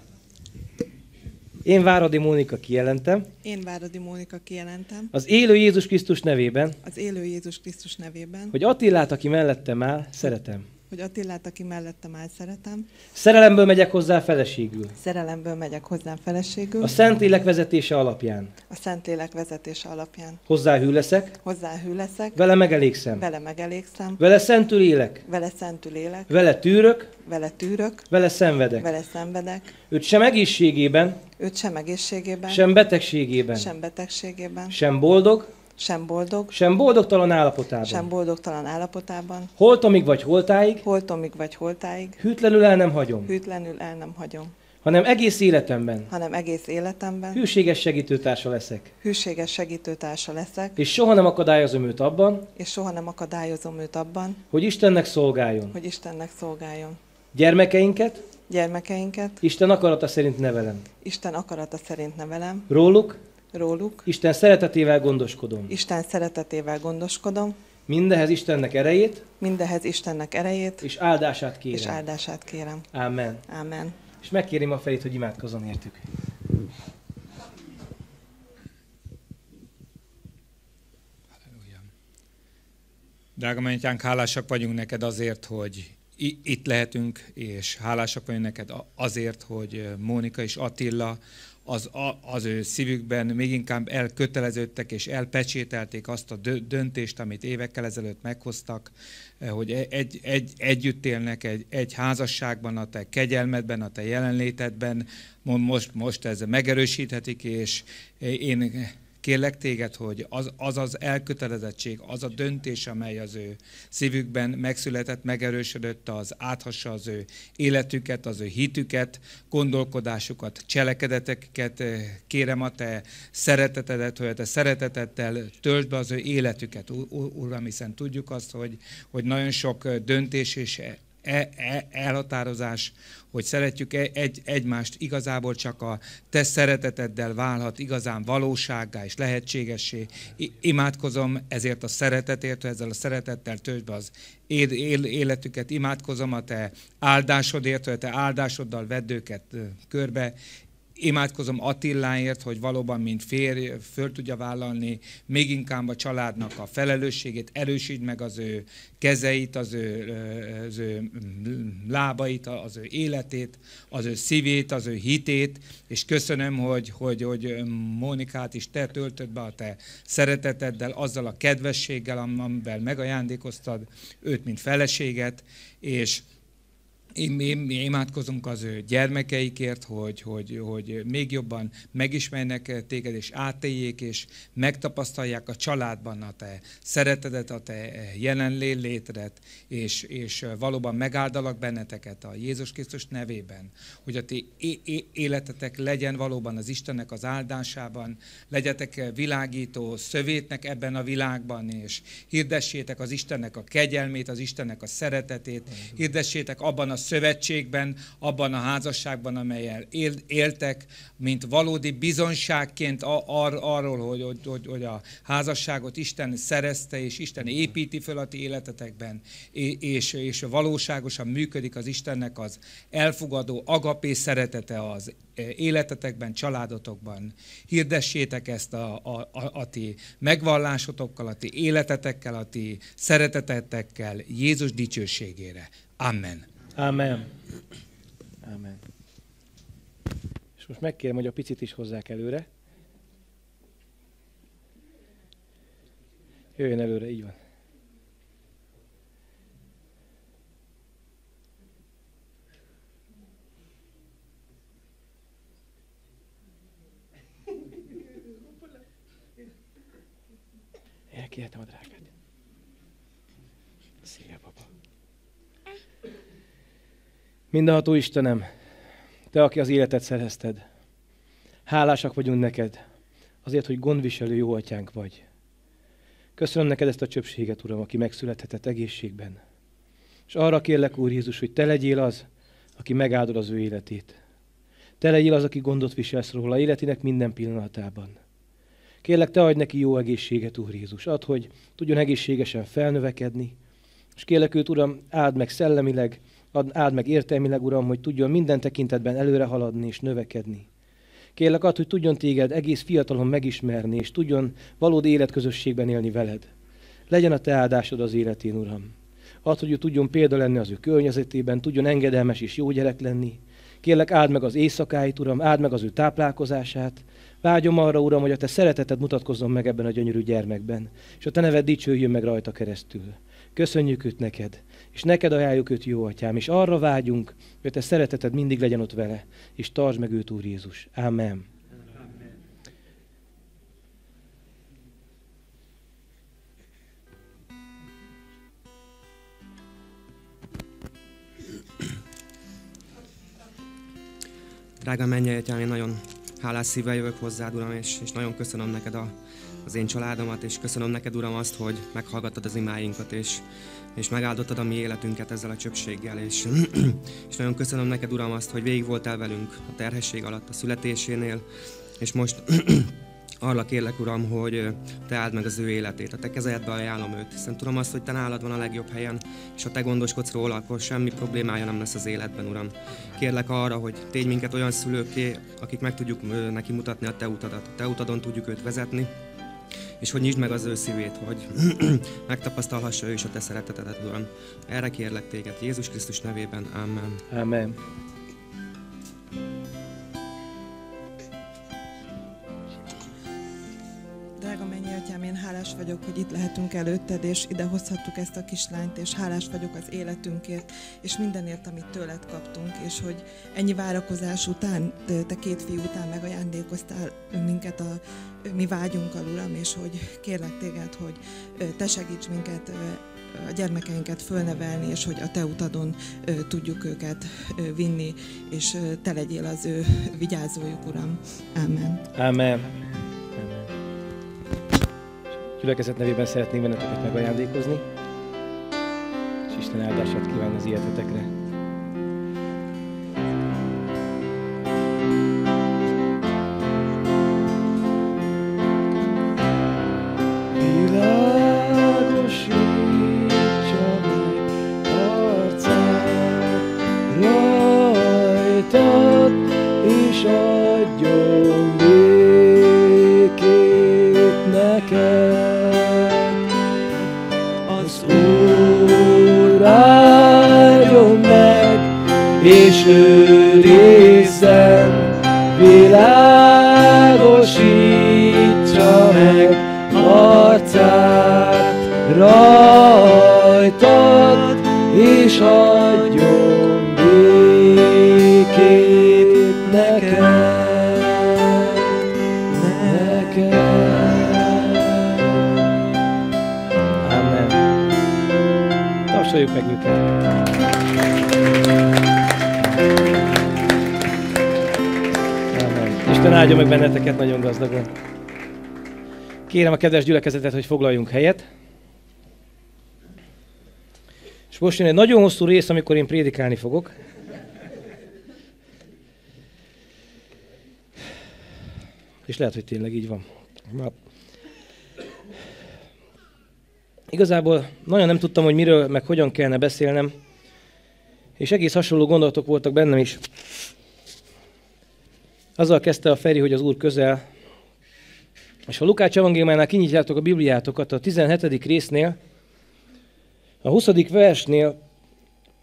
Én Váradi Mónika kijelentem, Én Váradi Mónika kijelentem az élő Jézus Krisztus nevében, az élő Jézus Krisztus nevében, hogy Attilát, aki mellettem áll, szeretem. hogy Attilát, aki mellettem áll, szeretem. Szerelemből megyek hozzá feleségül. Szerelemből megyek hozzám feleségül. A Szentlélek vezetése alapján. A Szentlélek vezetése alapján. Hozzá hű leszek, Hozzá hű leszek. vele megelégszem. Vele megelégszem. Vele szentül élek, Vele szentül élek. vele tűrök, Vele tűrök. vele szenvedek. Vele szenvedek. Őt sem egészségében, Őt sem egészségében. sem betegségében, Sem betegségében. sem boldog, Sem boldog. sem boldogtalan állapotában. Sem boldogtalan állapotában. Holtomig vagy holtáig, Holtomig vagy holtáig. hűtlenül el nem hagyom, Hűtlenül el nem hagyom. hanem egész életemben Hanem egész életemben. hűséges segítőtársa leszek. Hűséges segítőtársa leszek. És soha nem akadályozom őt abban, És soha nem akadályozom őt abban, hogy Istennek szolgáljon. hogy Istennek szolgáljon. Gyermekeinket Gyermekeinket Isten akarata szerint nevelem. Isten akarata szerint nevelem, Róluk róluk Isten szeretetével gondoskodom. Isten szeretetével gondoskodom, Mindehez Istennek erejét mindehez Istennek erejét és áldását és kérem. áldását kérem. Amen. Ámen. És megkérem a felét, hogy imádkozzon értük. Drága mennytyánk, hálásak vagyunk neked azért, hogy itt lehetünk, és hálásak vagyunk neked azért, hogy Mónika és Attila az, az ő szívükben még inkább elköteleződtek és elpecsételték azt a döntést, amit évekkel ezelőtt meghoztak, hogy egy, egy, együtt élnek egy, egy házasságban, a te kegyelmedben, a te jelenlétedben. Most, most ez megerősíthetik, és én kérlek téged, hogy az, az az elkötelezettség, az a döntés, amely az ő szívükben megszületett, megerősödött, az áthassa az ő életüket, az ő hitüket, gondolkodásukat, cselekedeteket. Kérem a te szeretetedet, hogy a te szereteteddel töltsd be az ő életüket. Uram, hiszen tudjuk azt, hogy, hogy nagyon sok döntés és elhatározás, hogy szeretjük egy, egymást, igazából csak a te szereteteddel válhat igazán valósággá és lehetségessé. Imádkozom ezért a szeretetért, hogy ezzel a szeretettel töltsd be az életüket. Imádkozom a te áldásodért, hogy a te áldásoddal vedd őket körbe. Imádkozom Attiláért, hogy valóban, mint férj, föl tudja vállalni még inkább a családnak a felelősségét, erősítsd meg az ő kezeit, az ő, az ő lábait, az ő életét, az ő szívét, az ő hitét, és köszönöm, hogy, hogy, hogy Mónikát is te töltöd be a te szereteteddel, azzal a kedvességgel, amivel megajándékoztad őt, mint feleséget, és mi imádkozunk az ő gyermekeikért, hogy, hogy, hogy még jobban megismernek téged, és átéljék, és megtapasztalják a családban a te szeretedet, a te jelenlétredet, és, és valóban megáldalak benneteket a Jézus Krisztus nevében, hogy a ti életetek legyen valóban az Istennek az áldásában, legyetek világító szövétnek ebben a világban, és hirdessétek az Istennek a kegyelmét, az Istennek a szeretetét, hirdessétek abban a szövetségben, abban a házasságban, amelyel él, éltek, mint valódi bizonságként ar, arról, hogy, hogy, hogy a házasságot Isten szerezte, és Isten építi föl a ti életetekben, és, és valóságosan működik az Istennek az elfogadó agapé szeretete az életetekben, családotokban. Hirdessétek ezt a, a, a, a ti megvallásotokkal, a ti életetekkel, a ti szeretetetekkel Jézus dicsőségére. Amen. Amen. Amen. És most megkérem, hogy a picit is hozzák előre. Jöjjön előre, így van. Elkértem a drágát. Szia, papa. Mindenható Istenem, Te, aki az életet szerezted, hálásak vagyunk neked azért, hogy gondviselő jó atyánk vagy. Köszönöm neked ezt a csöpséget, Uram, aki megszülethetett egészségben. És arra kérlek, Úr Jézus, hogy Te legyél az, aki megáldod az ő életét. Te legyél az, aki gondot viselsz róla életének minden pillanatában. Kérlek, Te adj neki jó egészséget, Úr Jézus. Add, hogy tudjon egészségesen felnövekedni. És kérlek őt, Uram, áld meg szellemileg, áld meg értelmileg, Uram, hogy tudjon minden tekintetben előre haladni és növekedni. Kérlek, add, hogy tudjon téged egész fiatalon megismerni, és tudjon valódi életközösségben élni veled. Legyen a Te áldásod az életén, Uram. Add, hogy ő tudjon példa lenni az ő környezetében, tudjon engedelmes és jó gyerek lenni. Kérlek, áld meg az éjszakáit, Uram, áld meg az ő táplálkozását. Vágyom arra, Uram, hogy a Te szereteted mutatkozzon meg ebben a gyönyörű gyermekben, és a Te neved dicsőjön meg rajta keresztül. Köszönjük őt neked, és neked ajánljuk őt, jó atyám, és arra vágyunk, hogy a Te szereteted mindig legyen ott vele, és tartsd meg őt, Úr Jézus. Amen. Drága mennyei atyám, én nagyon hálás szívvel jövök hozzád, Uram, és, és nagyon köszönöm neked a, az én családomat, és köszönöm neked, Uram, azt, hogy meghallgattad az imáinkat, és, és megáldottad a mi életünket ezzel a csöpséggel, és, és nagyon köszönöm neked, Uram, azt, hogy végig voltál velünk a terhesség alatt, a születésénél, és most arra kérlek, Uram, hogy Te áld meg az ő életét, a Te kezedbe ajánlom őt, hiszen tudom azt, hogy Te nálad van a legjobb helyen, és ha Te gondoskodsz róla, akkor semmi problémája nem lesz az életben, Uram. Kérlek arra, hogy tégy minket olyan szülőkké, akik meg tudjuk neki mutatni a Te utadat, a Te utadon tudjuk őt vezetni, és hogy nyisd meg az ő szívét, hogy megtapasztalhassa ő is a Te szeretetedet, Uram. Erre kérlek Téged, Jézus Krisztus nevében. Amen. Amen. Drága mennyei atyám, én hálás vagyok, hogy itt lehetünk előtted, és ide hozhattuk ezt a kislányt, és hálás vagyok az életünkért, és mindenért, amit tőled kaptunk, és hogy ennyi várakozás után, te két fiú után megajándékoztál minket a mi vágyunkkal, Uram, és hogy kérlek téged, hogy te segíts minket a gyermekeinket fölnevelni, és hogy a te utadon tudjuk őket vinni, és te legyél az ő vigyázójuk, Uram. Amen. Amen. Gyülekezet nevében szeretnénk benneteket megajándékozni, és Isten áldását kívánni az életetekre. Világosítsa meg arcát rajtad, és adjon békét neked. Úr áldjon meg, és őrizzen, világosítsa meg arcát rajtad, és adjon békét neked, neked. Tapsoljuk meg őket! Amen. Isten áldja meg benneteket nagyon gazdagon. Kérem a kedves gyülekezetet, hogy foglaljunk helyet. És most jön egy nagyon hosszú rész, amikor én prédikálni fogok. És lehet, hogy tényleg így van. Na. Igazából nagyon nem tudtam, hogy miről, meg hogyan kellene beszélnem, és egész hasonló gondolatok voltak bennem is. Azzal kezdte a Feri, hogy az Úr közel. És ha Lukács evangéliumánál kinyitjátok a Bibliátokat, a tizenhetedik résznél, a huszadik versnél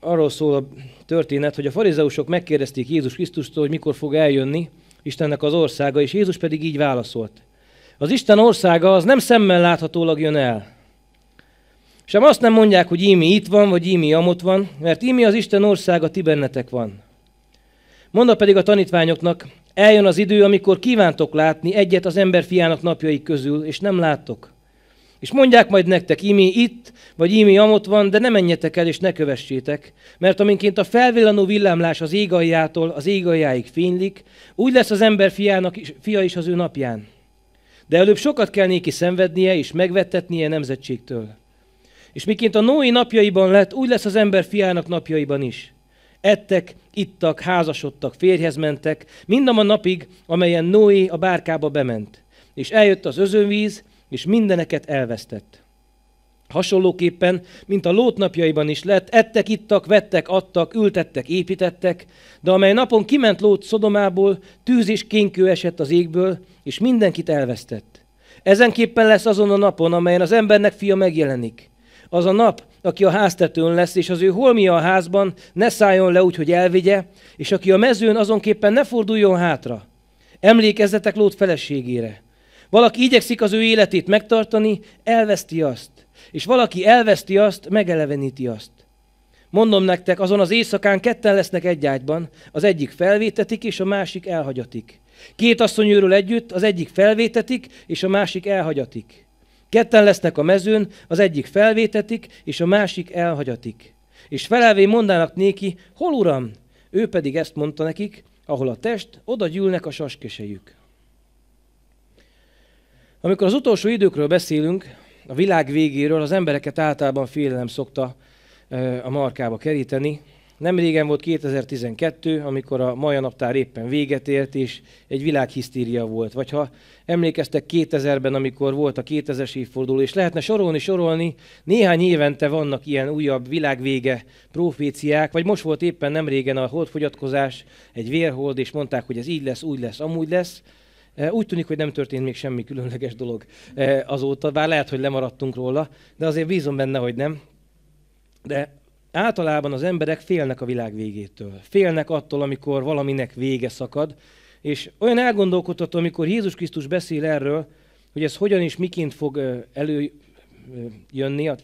arról szól a történet, hogy a farizeusok megkérdezték Jézus Krisztustól, hogy mikor fog eljönni Istennek az országa, és Jézus pedig így válaszolt. Az Isten országa az nem szemmel láthatólag jön el. Sem azt nem mondják, hogy ími itt van, vagy ími amott van, mert ími az Isten országa ti bennetek van. Mondta pedig a tanítványoknak, eljön az idő, amikor kívántok látni egyet az ember fiának napjai közül, és nem láttok. És mondják majd nektek, ími itt, vagy ími amott van, de ne menjetek el, és ne kövessétek, mert aminként a felvillanó villámlás az ég aljától az ég aljáig fénylik, úgy lesz az ember fiának is, fia is az ő napján. De előbb sokat kell néki szenvednie, és megvettetnie nemzetségtől. És miként a Noé napjaiban lett, úgy lesz az ember fiának napjaiban is. Ettek, ittak, házasodtak, férjhez mentek, mindam a napig, amelyen Noé a bárkába bement. És eljött az özönvíz, és mindeneket elvesztett. Hasonlóképpen, mint a Lót napjaiban is lett, ettek, ittak, vettek, adtak, ültettek, építettek, de amely napon kiment Lót Szodomából, tűz és kénkő esett az égből, és mindenkit elvesztett. Ezenképpen lesz azon a napon, amelyen az embernek fia megjelenik. Az a nap, aki a háztetőn lesz, és az ő holmia a házban, ne szálljon le úgy, hogy elvigye, és aki a mezőn, azonképpen ne forduljon hátra. Emlékezzetek Lót feleségére. Valaki igyekszik az ő életét megtartani, elveszti azt, és valaki elveszti azt, megeleveníti azt. Mondom nektek, azon az éjszakán ketten lesznek egy ágyban, az egyik felvétetik, és a másik elhagyatik. Két asszony őrül együtt, az egyik felvétetik, és a másik elhagyatik. Ketten lesznek a mezőn, az egyik felvétetik, és a másik elhagyatik. És felelvén mondának néki, hol uram? Ő pedig ezt mondta nekik, ahol a test, oda gyűlnek a saskesejük. Amikor az utolsó időkről beszélünk, a világ végéről, az embereket általában félelem szokta a markába keríteni. Nem régen volt kétezer-tizenkettő, amikor a Maja naptár éppen véget ért, és egy világhisztéria volt. Vagy ha emlékeztek kétezerben, amikor volt a kétezres évforduló, és lehetne sorolni, sorolni, néhány évente vannak ilyen újabb világvége proféciák, vagy most volt éppen nem régen a holdfogyatkozás, egy vérhold, és mondták, hogy ez így lesz, úgy lesz, amúgy lesz. Úgy tűnik, hogy nem történt még semmi különleges dolog azóta, bár lehet, hogy lemaradtunk róla, de azért bízom benne, hogy nem. De általában az emberek félnek a világ végétől. Félnek attól, amikor valaminek vége szakad, és olyan elgondolkodható, amikor Jézus Krisztus beszél erről, hogy ez hogyan és miként fog előjönni. A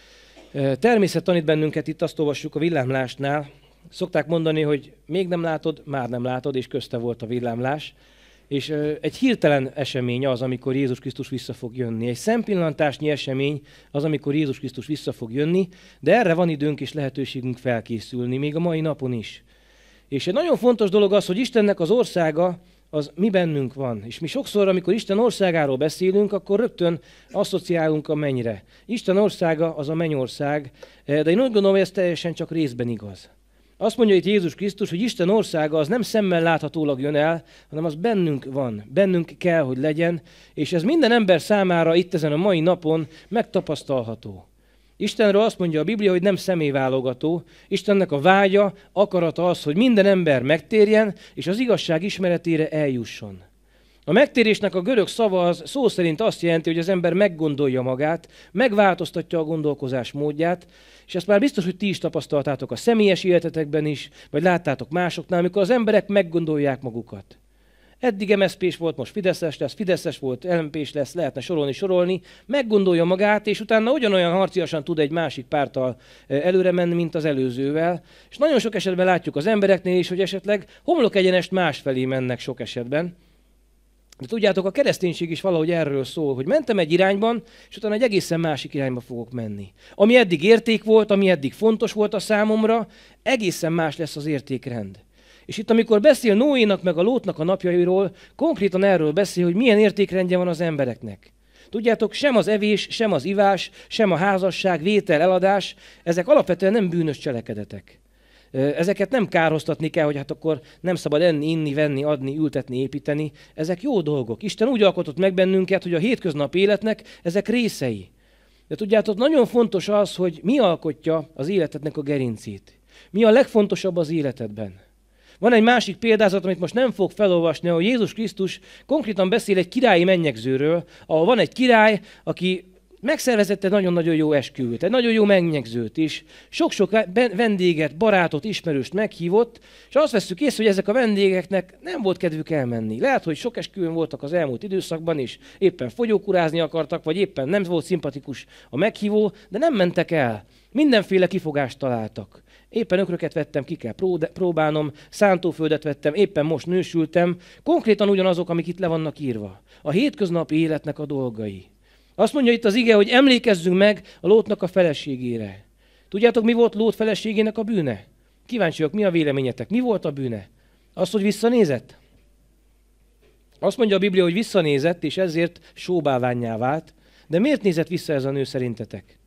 természet tanít bennünket, itt azt olvassuk a villámlásnál. Szokták mondani, hogy még nem látod, már nem látod, és közte volt a villámlás. És egy hirtelen esemény az, amikor Jézus Krisztus vissza fog jönni. Egy szempillantásnyi esemény az, amikor Jézus Krisztus vissza fog jönni, de erre van időnk és lehetőségünk felkészülni, még a mai napon is. És egy nagyon fontos dolog az, hogy Istennek az országa az mi bennünk van. És mi sokszor, amikor Isten országáról beszélünk, akkor rögtön asszociálunk a mennyre. Isten országa az a mennyország, de én úgy gondolom, hogy ez teljesen csak részben igaz. Azt mondja itt Jézus Krisztus, hogy Isten országa az nem szemmel láthatólag jön el, hanem az bennünk van, bennünk kell, hogy legyen, és ez minden ember számára itt ezen a mai napon megtapasztalható. Istenről azt mondja a Biblia, hogy nem személyválogató. Istennek a vágya, akarata az, hogy minden ember megtérjen, és az igazság ismeretére eljusson. A megtérésnek a görög szava az szó szerint azt jelenti, hogy az ember meggondolja magát, megváltoztatja a gondolkozás módját, és ezt már biztos, hogy ti is tapasztaltátok a személyes életetekben is, vagy láttátok másoknál, amikor az emberek meggondolják magukat. Eddig em es zé pés volt, most Fideszes lesz, Fideszes volt, el em pés lesz, lehetne sorolni, sorolni, meggondolja magát, és utána ugyanolyan harciasan tud egy másik párttal előre menni, mint az előzővel. És nagyon sok esetben látjuk az embereknél is, hogy esetleg homlok egyenest másfelé mennek sok esetben. De tudjátok, a kereszténység is valahogy erről szól, hogy mentem egy irányban, és utána egy egészen másik irányba fogok menni. Ami eddig érték volt, ami eddig fontos volt a számomra, egészen más lesz az értékrend. És itt, amikor beszél Noénak meg a Lótnak a napjairól, konkrétan erről beszél, hogy milyen értékrendje van az embereknek. Tudjátok, sem az evés, sem az ivás, sem a házasság, vétel, eladás, ezek alapvetően nem bűnös cselekedetek. Ezeket nem kárhoztatni kell, hogy hát akkor nem szabad enni, inni, venni, adni, ültetni, építeni. Ezek jó dolgok. Isten úgy alkotott meg bennünket, hogy a hétköznapi életnek ezek részei. De tudjátok, nagyon fontos az, hogy mi alkotja az életednek a gerincét. Mi a legfontosabb az életedben. Van egy másik példázat, amit most nem fog felolvasni, ahol Jézus Krisztus konkrétan beszél egy királyi mennyegzőről, ahol van egy király, aki megszervezett egy nagyon-nagyon jó esküvőt, egy nagyon jó megnyegzőt is, sok-sok vendéget, barátot, ismerőst meghívott, és azt vesszük észre, hogy ezek a vendégeknek nem volt kedvük elmenni. Lehet, hogy sok esküvőn voltak az elmúlt időszakban is, éppen fogyókúrázni akartak, vagy éppen nem volt szimpatikus a meghívó, de nem mentek el. Mindenféle kifogást találtak. Éppen ökröket vettem, ki kell próbálnom, szántóföldet vettem, éppen most nősültem. Konkrétan ugyanazok, amik itt le vannak írva. A hétköznapi életnek a dolgai. Azt mondja itt az ige, hogy emlékezzünk meg a Lótnak a feleségére. Tudjátok, mi volt Lót feleségének a bűne? Kíváncsi vagyok, mi a véleményetek? Mi volt a bűne? Az, hogy visszanézett? Azt mondja a Biblia, hogy visszanézett, és ezért sóbálvánnyá vált. De miért nézett vissza ez a nő szerintetek?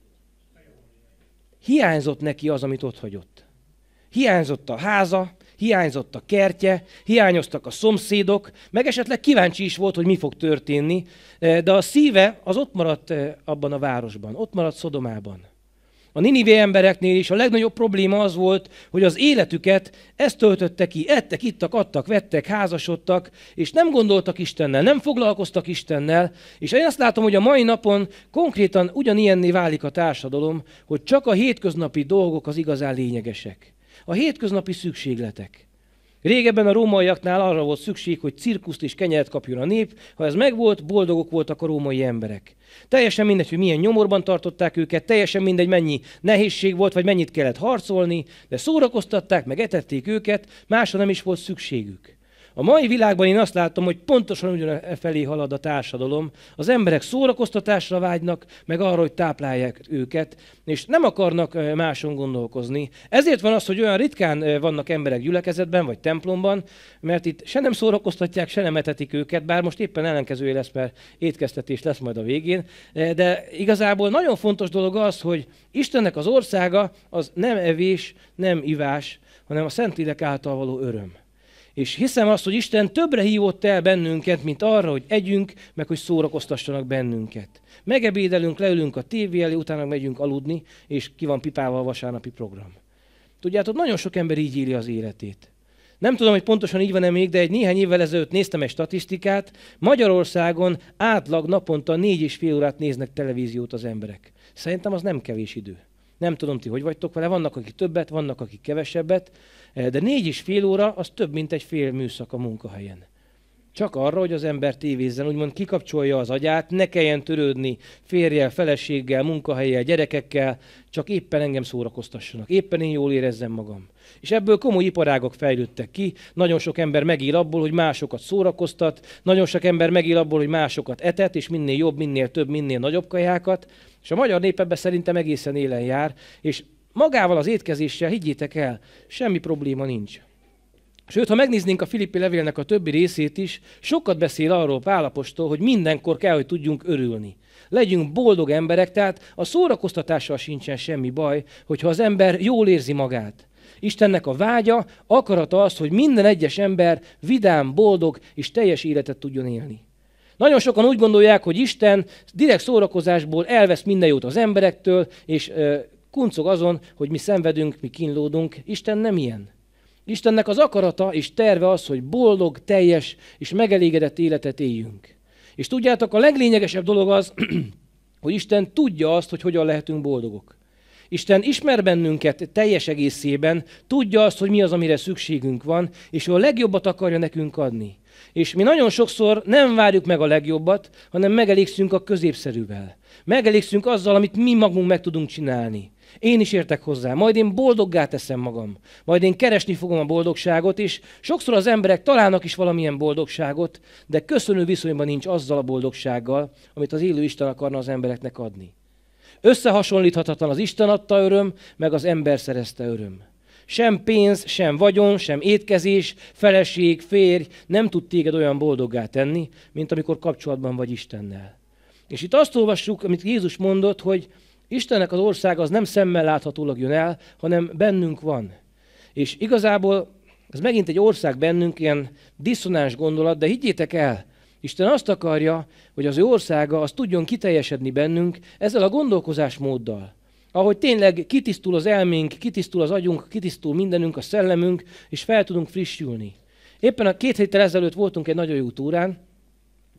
Hiányzott neki az, amit ott hagyott. Hiányzott a háza, hiányzott a kertje, hiányoztak a szomszédok, meg esetleg kíváncsi is volt, hogy mi fog történni, de a szíve az ott maradt abban a városban, ott maradt Szodomában. A ninivé embereknél is a legnagyobb probléma az volt, hogy az életüket ezt töltötte ki, ettek, ittak, adtak, vettek, házasodtak, és nem gondoltak Istennel, nem foglalkoztak Istennel, és én azt látom, hogy a mai napon konkrétan ugyanilyenné válik a társadalom, hogy csak a hétköznapi dolgok az igazán lényegesek. A hétköznapi szükségletek. Régebben a rómaiaknál arra volt szükség, hogy cirkuszt és kenyeret kapjon a nép, ha ez megvolt, boldogok voltak a római emberek. Teljesen mindegy, hogy milyen nyomorban tartották őket, teljesen mindegy, mennyi nehézség volt, vagy mennyit kellett harcolni, de szórakoztatták, meg etették őket, másra nem is volt szükségük. A mai világban én azt látom, hogy pontosan ugyanefelé halad a társadalom. Az emberek szórakoztatásra vágynak, meg arra, hogy táplálják őket, és nem akarnak máson gondolkozni. Ezért van az, hogy olyan ritkán vannak emberek gyülekezetben, vagy templomban, mert itt se nem szórakoztatják, se nem etetik őket, bár most éppen ellenkezője lesz, mert étkeztetés lesz majd a végén. De igazából nagyon fontos dolog az, hogy Istennek az országa az nem evés, nem ivás, hanem a Szentlélek által való öröm. És hiszem azt, hogy Isten többre hívott el bennünket, mint arra, hogy együnk, meg hogy szórakoztassanak bennünket. Megebédelünk, leülünk a tévé elé, utána megyünk aludni, és ki van pipálva a vasárnapi program. Tudjátok, nagyon sok ember így éli az életét. Nem tudom, hogy pontosan így van-e még, de egy néhány évvel ezelőtt néztem egy statisztikát. Magyarországon átlag naponta négy és fél órát néznek televíziót az emberek. Szerintem az nem kevés idő. Nem tudom, ti hogy vagytok vele, vannak akik többet, vannak akik kevesebbet, de négy és fél óra az több, mint egy fél műszak a munkahelyen. Csak arra, hogy az ember tévézzen, úgymond kikapcsolja az agyát, ne kelljen törődni férjel, feleséggel, munkahelyel, gyerekekkel, csak éppen engem szórakoztassanak, éppen én jól érezzem magam. És ebből komoly iparágok fejlődtek ki, nagyon sok ember megél abból, hogy másokat szórakoztat, nagyon sok ember megél abból, hogy másokat etet, és minél jobb, minél több, minél nagyobb kajákat, és a magyar nép ebben szerintem egészen élen jár, és magával az étkezéssel, higgyétek el, semmi probléma nincs. Sőt, ha megnéznénk a Filippi levélnek a többi részét is, sokat beszél arról Pál apostol, hogy mindenkor kell, hogy tudjunk örülni. Legyünk boldog emberek, tehát a szórakoztatással sincsen semmi baj, hogyha az ember jól érzi magát. Istennek a vágya, akarata az, hogy minden egyes ember vidám, boldog és teljes életet tudjon élni. Nagyon sokan úgy gondolják, hogy Isten direkt szórakozásból elvesz minden jót az emberektől, és uh, kuncog azon, hogy mi szenvedünk, mi kínlódunk. Isten nem ilyen. Istennek az akarata és terve az, hogy boldog, teljes és megelégedett életet éljünk. És tudjátok, a leglényegesebb dolog az, hogy Isten tudja azt, hogy hogyan lehetünk boldogok. Isten ismer bennünket teljes egészében, tudja azt, hogy mi az, amire szükségünk van, és ő a legjobbat akarja nekünk adni. És mi nagyon sokszor nem várjuk meg a legjobbat, hanem megelégszünk a középszerűvel. Megelégszünk azzal, amit mi magunk meg tudunk csinálni. Én is értek hozzá, majd én boldoggá teszem magam, majd én keresni fogom a boldogságot, és sokszor az emberek találnak is valamilyen boldogságot, de köszönő viszonyban nincs azzal a boldogsággal, amit az élő Isten akarna az embereknek adni. Összehasonlíthatatlan az Isten adta öröm, meg az ember szerezte öröm. Sem pénz, sem vagyon, sem étkezés, feleség, férj nem tud téged olyan boldoggá tenni, mint amikor kapcsolatban vagy Istennel. És itt azt olvassuk, amit Jézus mondott, hogy Istennek az országa az nem szemmel láthatólag jön el, hanem bennünk van. És igazából ez megint egy ország bennünk, ilyen diszonáns gondolat, de higgyétek el, Isten azt akarja, hogy az ő országa az tudjon kiteljesedni bennünk ezzel a gondolkozásmóddal. Ahogy tényleg kitisztul az elménk, kitisztul az agyunk, kitisztul mindenünk, a szellemünk, és fel tudunk frissülni. Éppen a két héttel ezelőtt voltunk egy nagyon jó túrán,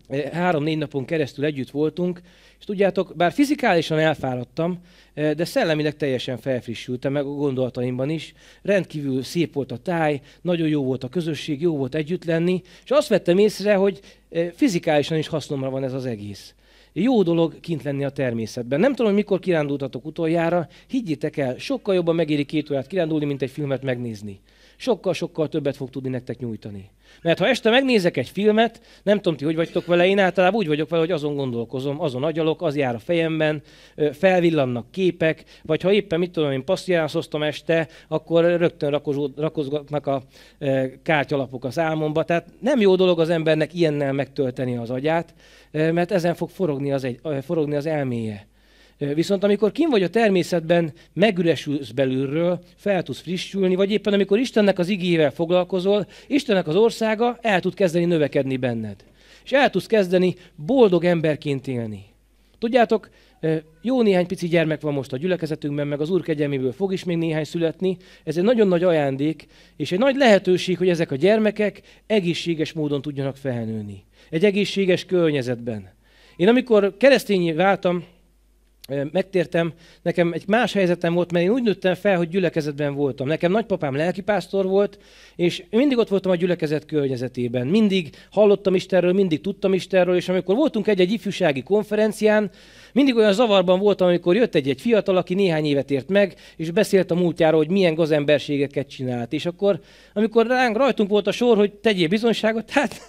három-négy napon keresztül együtt voltunk, és tudjátok, bár fizikálisan elfáradtam, de szellemileg teljesen felfrissültem, meg a gondolataimban is. Rendkívül szép volt a táj, nagyon jó volt a közösség, jó volt együtt lenni, és azt vettem észre, hogy fizikálisan is hasznomra van ez az egész. Jó dolog kint lenni a természetben. Nem tudom, hogy mikor kirándultatok utoljára, higgyétek el, sokkal jobban megéri két órát kirándulni, mint egy filmet megnézni. Sokkal-sokkal többet fog tudni nektek nyújtani. Mert ha este megnézek egy filmet, nem tudom ti, hogy vagytok vele, én általában úgy vagyok vele, hogy azon gondolkozom, azon agyalok, az jár a fejemben, felvillannak képek, vagy ha éppen, mit tudom én, passzjánszoztam este, akkor rögtön rakozgatnak a kártyalapok a számomba. Tehát nem jó dolog az embernek ilyennel megtölteni az agyát, mert ezen fog forogni az, egy, forogni az elméje. Viszont amikor kint vagy a természetben, megüresülsz belülről, fel tudsz frissülni, vagy éppen amikor Istennek az igéjével foglalkozol, Istennek az országa el tud kezdeni növekedni benned. És el tudsz kezdeni boldog emberként élni. Tudjátok, jó néhány pici gyermek van most a gyülekezetünkben, meg az Úr kegyelméből fog is még néhány születni. Ez egy nagyon nagy ajándék, és egy nagy lehetőség, hogy ezek a gyermekek egészséges módon tudjanak felnőni. Egy egészséges környezetben. Én amikor keresztényé váltam, megtértem, nekem egy más helyzetem volt, mert én úgy nőttem fel, hogy gyülekezetben voltam. Nekem nagypapám lelkipásztor volt, és mindig ott voltam a gyülekezet környezetében. Mindig hallottam Istenről, mindig tudtam Istenről, és amikor voltunk egy-egy ifjúsági konferencián, mindig olyan zavarban voltam, amikor jött egy-egy fiatal, aki néhány évet ért meg, és beszélt a múltjáról, hogy milyen gazemberségeket csinált. És akkor, amikor ránk, rajtunk volt a sor, hogy tegyél bizonyságot, hát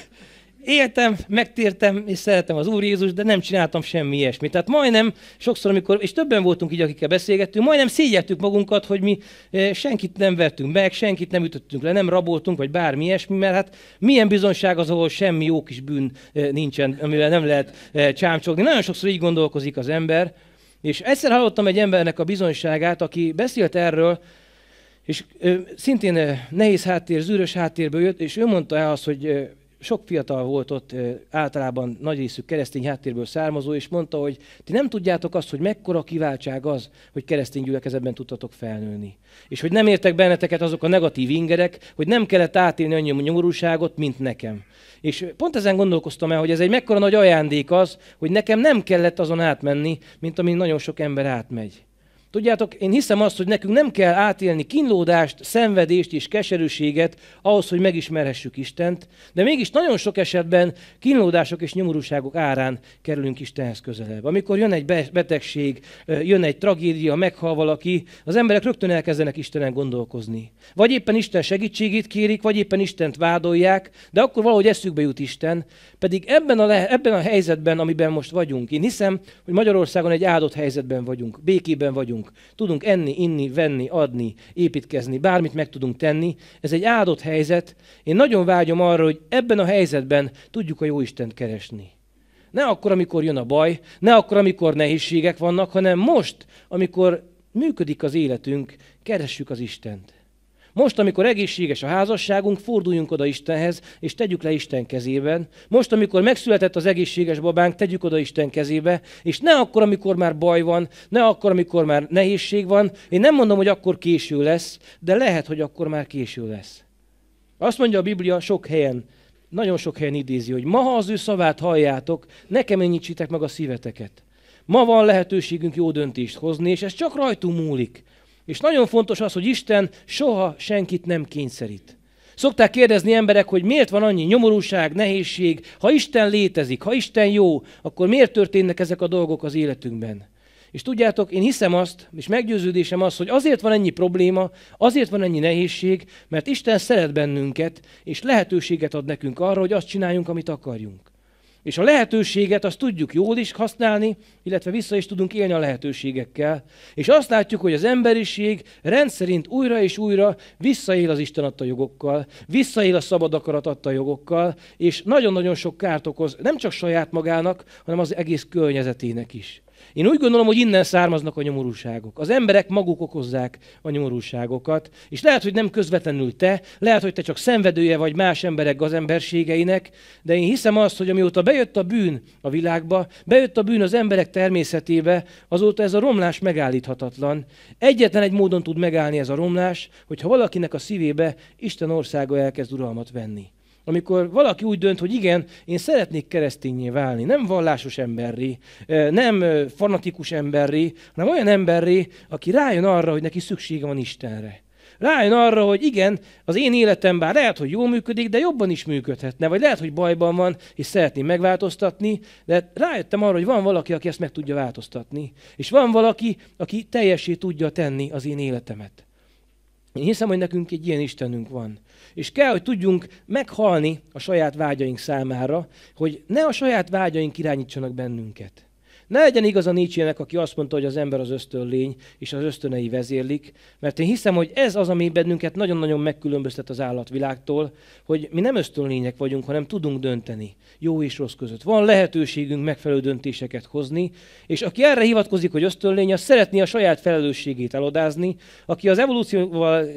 éltem, megtértem, és szeretem az Úr Jézus, de nem csináltam semmi ilyesmit. Tehát majdnem sokszor, amikor, és többen voltunk így, akikkel beszélgettünk, majdnem szégyeltük magunkat, hogy mi senkit nem vertünk meg, senkit nem ütöttünk le, nem raboltunk, vagy bármi ilyesmi, mert hát milyen bizonyság az, ahol semmi jó kis bűn nincsen, amivel nem lehet csámcsogni. Nagyon sokszor így gondolkozik az ember, és egyszer hallottam egy embernek a bizonyságát, aki beszélt erről, és szintén nehéz háttér, zűrös háttérből jött, és ő mondta el azt, hogy sok fiatal volt ott, általában nagy részük keresztény háttérből származó, és mondta, hogy ti nem tudjátok azt, hogy mekkora kiváltság az, hogy keresztény gyülekezetben tudtatok felnőni. És hogy nem értek benneteket azok a negatív ingerek, hogy nem kellett átélni annyi nyomorúságot, mint nekem. És pont ezen gondolkoztam el, hogy ez egy mekkora nagy ajándék az, hogy nekem nem kellett azon átmenni, mint amin nagyon sok ember átmegy. Tudjátok, én hiszem azt, hogy nekünk nem kell átélni kínlódást, szenvedést és keserűséget ahhoz, hogy megismerhessük Istent, de mégis nagyon sok esetben kínlódások és nyomorúságok árán kerülünk Istenhez közelebb. Amikor jön egy betegség, jön egy tragédia, meghal valaki, az emberek rögtön elkezdenek Istenen gondolkozni. Vagy éppen Isten segítségét kérik, vagy éppen Istent vádolják, de akkor valahogy eszükbe jut Isten, pedig ebben a, le- ebben a helyzetben, amiben most vagyunk, én hiszem, hogy Magyarországon egy áldott helyzetben vagyunk, békében vagyunk. Tudunk enni, inni, venni, adni, építkezni, bármit meg tudunk tenni. Ez egy áldott helyzet. Én nagyon vágyom arra, hogy ebben a helyzetben tudjuk a jó Istent keresni. Ne akkor, amikor jön a baj, ne akkor, amikor nehézségek vannak, hanem most, amikor működik az életünk, keressük az Istent. Most, amikor egészséges a házasságunk, forduljunk oda Istenhez, és tegyük le Isten kezében. Most, amikor megszületett az egészséges babánk, tegyük oda Isten kezébe, és ne akkor, amikor már baj van, ne akkor, amikor már nehézség van. Én nem mondom, hogy akkor késő lesz, de lehet, hogy akkor már késő lesz. Azt mondja a Biblia sok helyen, nagyon sok helyen idézi, hogy ma, ha az ő szavát halljátok, ne keményítsétek meg a szíveteket. Ma van lehetőségünk jó döntést hozni, és ez csak rajtunk múlik. És nagyon fontos az, hogy Isten soha senkit nem kényszerít. Szokták kérdezni emberek, hogy miért van annyi nyomorúság, nehézség, ha Isten létezik, ha Isten jó, akkor miért történnek ezek a dolgok az életünkben? És tudjátok, én hiszem azt, és meggyőződésem az, hogy azért van ennyi probléma, azért van ennyi nehézség, mert Isten szeret bennünket, és lehetőséget ad nekünk arra, hogy azt csináljunk, amit akarjunk. És a lehetőséget azt tudjuk jól is használni, illetve vissza is tudunk élni a lehetőségekkel. És azt látjuk, hogy az emberiség rendszerint újra és újra visszaél az Isten adta jogokkal, visszaél a szabad akarat adta jogokkal, és nagyon-nagyon sok kárt okoz, nem csak saját magának, hanem az egész környezetének is. Én úgy gondolom, hogy innen származnak a nyomorúságok. Az emberek maguk okozzák a nyomorúságokat, és lehet, hogy nem közvetlenül te, lehet, hogy te csak szenvedője vagy más emberek gazemberségeinek, de én hiszem azt, hogy amióta bejött a bűn a világba, bejött a bűn az emberek természetébe, azóta ez a romlás megállíthatatlan. Egyetlen egy módon tud megállni ez a romlás, hogyha valakinek a szívébe Isten országa elkezd uralmat venni. Amikor valaki úgy dönt, hogy igen, én szeretnék keresztényé válni, nem vallásos emberré, nem fanatikus emberré, hanem olyan emberré, aki rájön arra, hogy neki szüksége van Istenre. Rájön arra, hogy igen, az én életem bár lehet, hogy jól működik, de jobban is működhetne, vagy lehet, hogy bajban van, és szeretném megváltoztatni, de rájöttem arra, hogy van valaki, aki ezt meg tudja változtatni. És van valaki, aki teljessé tudja tenni az én életemet. Én hiszem, hogy nekünk egy ilyen Istenünk van. És kell, hogy tudjunk meghalni a saját vágyaink számára, hogy ne a saját vágyaink irányítsanak bennünket. Ne legyen igaz a Nietzsének, aki azt mondta, hogy az ember az ösztönlény, és az ösztönei vezérlik, mert én hiszem, hogy ez az, ami bennünket nagyon-nagyon megkülönböztet az állatvilágtól, hogy mi nem ösztönlények vagyunk, hanem tudunk dönteni jó és rossz között. Van lehetőségünk megfelelő döntéseket hozni, és aki erre hivatkozik, hogy ösztönlény, az szeretné a saját felelősségét elodázni, aki az evolúcióval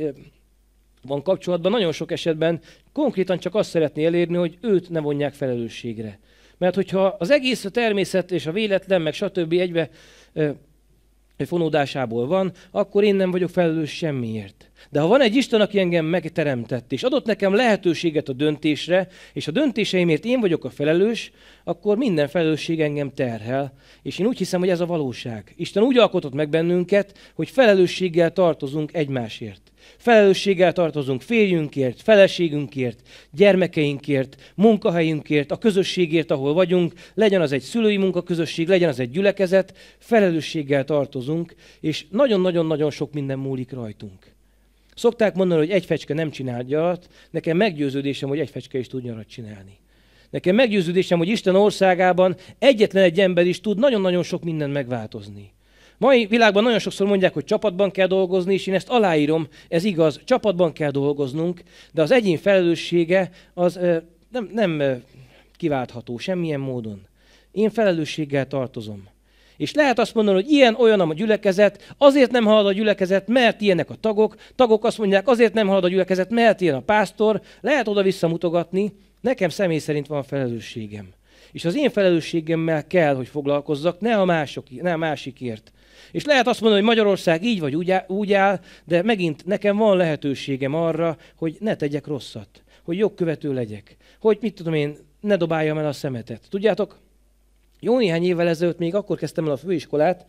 van kapcsolatban, nagyon sok esetben konkrétan csak azt szeretné elérni, hogy őt ne vonják felelősségre. Mert hogyha az egész a természet és a véletlen, meg stb. Egybe ö, fonódásából van, akkor én nem vagyok felelős semmiért. De ha van egy Isten, aki engem megteremtett, és adott nekem lehetőséget a döntésre, és a döntéseimért én vagyok a felelős, akkor minden felelősség engem terhel. És én úgy hiszem, hogy ez a valóság. Isten úgy alkotott meg bennünket, hogy felelősséggel tartozunk egymásért. Felelősséggel tartozunk férjünkért, feleségünkért, gyermekeinkért, munkahelyünkért, a közösségért, ahol vagyunk, legyen az egy szülői munkaközösség, legyen az egy gyülekezet, felelősséggel tartozunk, és nagyon-nagyon-nagyon sok minden múlik rajtunk. Szokták mondani, hogy egy fecske nem csinál nyarat, nekem meggyőződésem, hogy egy fecske is tud nyarat csinálni. Nekem meggyőződésem, hogy Isten országában egyetlen egy ember is tud nagyon-nagyon sok mindent megváltozni. Mai világban nagyon sokszor mondják, hogy csapatban kell dolgozni, és én ezt aláírom, ez igaz, csapatban kell dolgoznunk, de az egyén felelőssége az nem, nem kiváltható semmilyen módon. Én felelősséggel tartozom. És lehet azt mondani, hogy ilyen, olyan a gyülekezet, azért nem halad a gyülekezet, mert ilyenek a tagok, tagok azt mondják, azért nem halad a gyülekezet, mert ilyen a pásztor, lehet oda-vissza mutogatni, nekem személy szerint van felelősségem. És az én felelősségemmel kell, hogy foglalkozzak, ne a, mások, ne a másikért. És lehet azt mondani, hogy Magyarország így vagy úgy áll, úgy áll, de megint nekem van lehetőségem arra, hogy ne tegyek rosszat, hogy jogkövető legyek, hogy mit tudom én, ne dobáljam el a szemetet. Tudjátok, jó néhány évvel ezelőtt még akkor kezdtem el a főiskolát,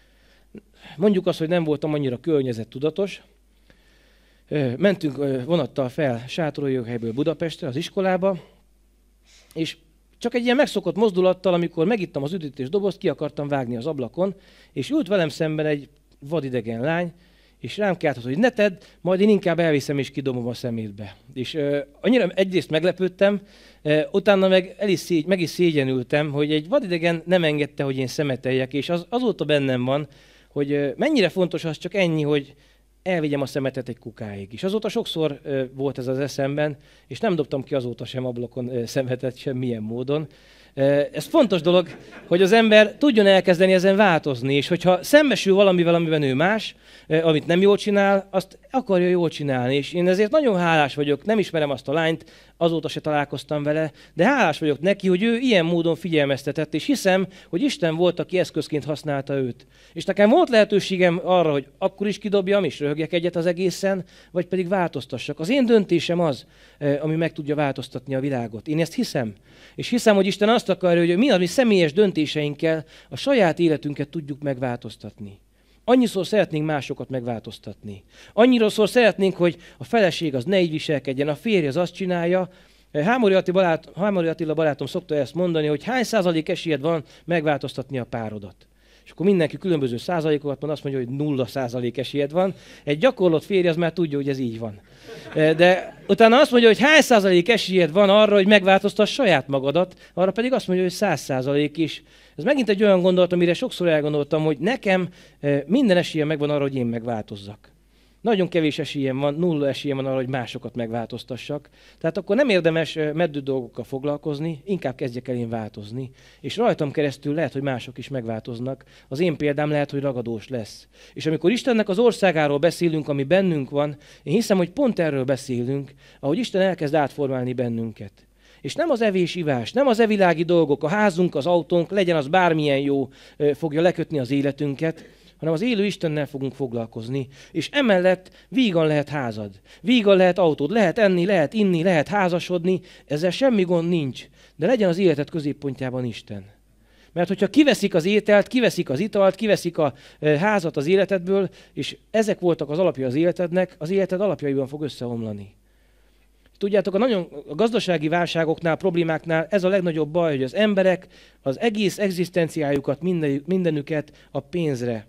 mondjuk azt, hogy nem voltam annyira környezettudatos, mentünk vonattal fel Sátoraljóhelyből Budapestre, az iskolába, és csak egy ilyen megszokott mozdulattal, amikor megittam az üdítés dobozt, ki akartam vágni az ablakon, és ült velem szemben egy vadidegen lány, és rám kiáltott, hogy ne tedd, majd én inkább elviszem és kidobom a szemétbe. És uh, annyira egyrészt meglepődtem, uh, utána meg, el is szégy, meg is szégyenültem, hogy egy vadidegen nem engedte, hogy én szemeteljek, és az, azóta bennem van, hogy uh, mennyire fontos az csak ennyi, hogy elvigyem a szemetet egy kukáig. És azóta sokszor uh, volt ez az eszemben, és nem dobtam ki azóta sem ablakon uh, szemetet semmilyen módon. Uh, ez fontos dolog, hogy az ember tudjon elkezdeni ezen változni, és hogyha szembesül valamivel, amiben ő más, uh, amit nem jól csinál, azt akarja jól csinálni. És én ezért nagyon hálás vagyok, nem ismerem azt a lányt, azóta se találkoztam vele, de hálás vagyok neki, hogy ő ilyen módon figyelmeztetett, és hiszem, hogy Isten volt, aki eszközként használta őt. És nekem volt lehetőségem arra, hogy akkor is kidobjam, és röhögjek egyet az egészen, vagy pedig változtassak. Az én döntésem az, ami meg tudja változtatni a világot. Én ezt hiszem. És hiszem, hogy Isten azt akarja, hogy mi a mi személyes döntéseinkkel a saját életünket tudjuk megváltoztatni. Annyiszor szeretnénk másokat megváltoztatni. Annyiszor szeretnénk, hogy a feleség az ne így viselkedjen, a férj az azt csinálja. Hámori Attila, barát, Hámori Attila barátom szokta ezt mondani, hogy hány százalék esélyed van megváltoztatni a párodat. És akkor mindenki különböző százalékokat mond, azt mondja, hogy nulla százalék esélyed van. Egy gyakorlott férj az már tudja, hogy ez így van. De utána azt mondja, hogy hány százalék esélyed van arra, hogy megváltoztass saját magadat, arra pedig azt mondja, hogy száz százalék is. Ez megint egy olyan gondolat, amire sokszor elgondoltam, hogy nekem minden esélyem megvan arra, hogy én megváltozzak. Nagyon kevés esélyem van, nulla esélyem van arra, hogy másokat megváltoztassak. Tehát akkor nem érdemes meddő dolgokkal foglalkozni, inkább kezdjek el én változni. És rajtam keresztül lehet, hogy mások is megváltoznak. Az én példám lehet, hogy ragadós lesz. És amikor Istennek az országáról beszélünk, ami bennünk van, én hiszem, hogy pont erről beszélünk, ahogy Isten elkezd átformálni bennünket. És nem az evés-ivás, nem az evilági dolgok, a házunk, az autónk, legyen az bármilyen jó, fogja lekötni az életünket, hanem az élő Istennel fogunk foglalkozni. És emellett vígan lehet házad, vígan lehet autód, lehet enni, lehet inni, lehet házasodni, ezzel semmi gond nincs, de legyen az életed középpontjában Isten. Mert hogyha kiveszik az ételt, kiveszik az italt, kiveszik a házat az életedből, és ezek voltak az alapja az életednek, az életed alapjaiban fog összeomlani. Tudjátok, a, nagyon, a gazdasági válságoknál, problémáknál ez a legnagyobb baj, hogy az emberek az egész egzisztenciájukat, minden, mindenüket a pénzre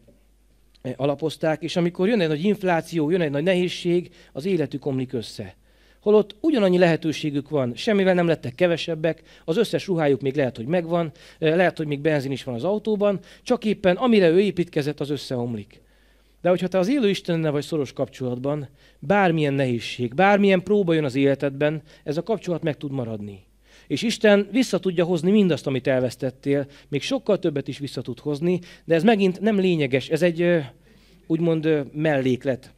alapozták, és amikor jön egy nagy infláció, jön egy nagy nehézség, az életük omlik össze. Holott ugyanannyi lehetőségük van, semmivel nem lettek kevesebbek, az összes ruhájuk még lehet, hogy megvan, lehet, hogy még benzin is van az autóban, csak éppen amire ő építkezett, az összeomlik. De hogyha te az élő Istennel vagy szoros kapcsolatban, bármilyen nehézség, bármilyen próba jön az életedben, ez a kapcsolat meg tud maradni. És Isten vissza tudja hozni mindazt, amit elvesztettél, még sokkal többet is vissza tud hozni, de ez megint nem lényeges, ez egy úgymond melléklet.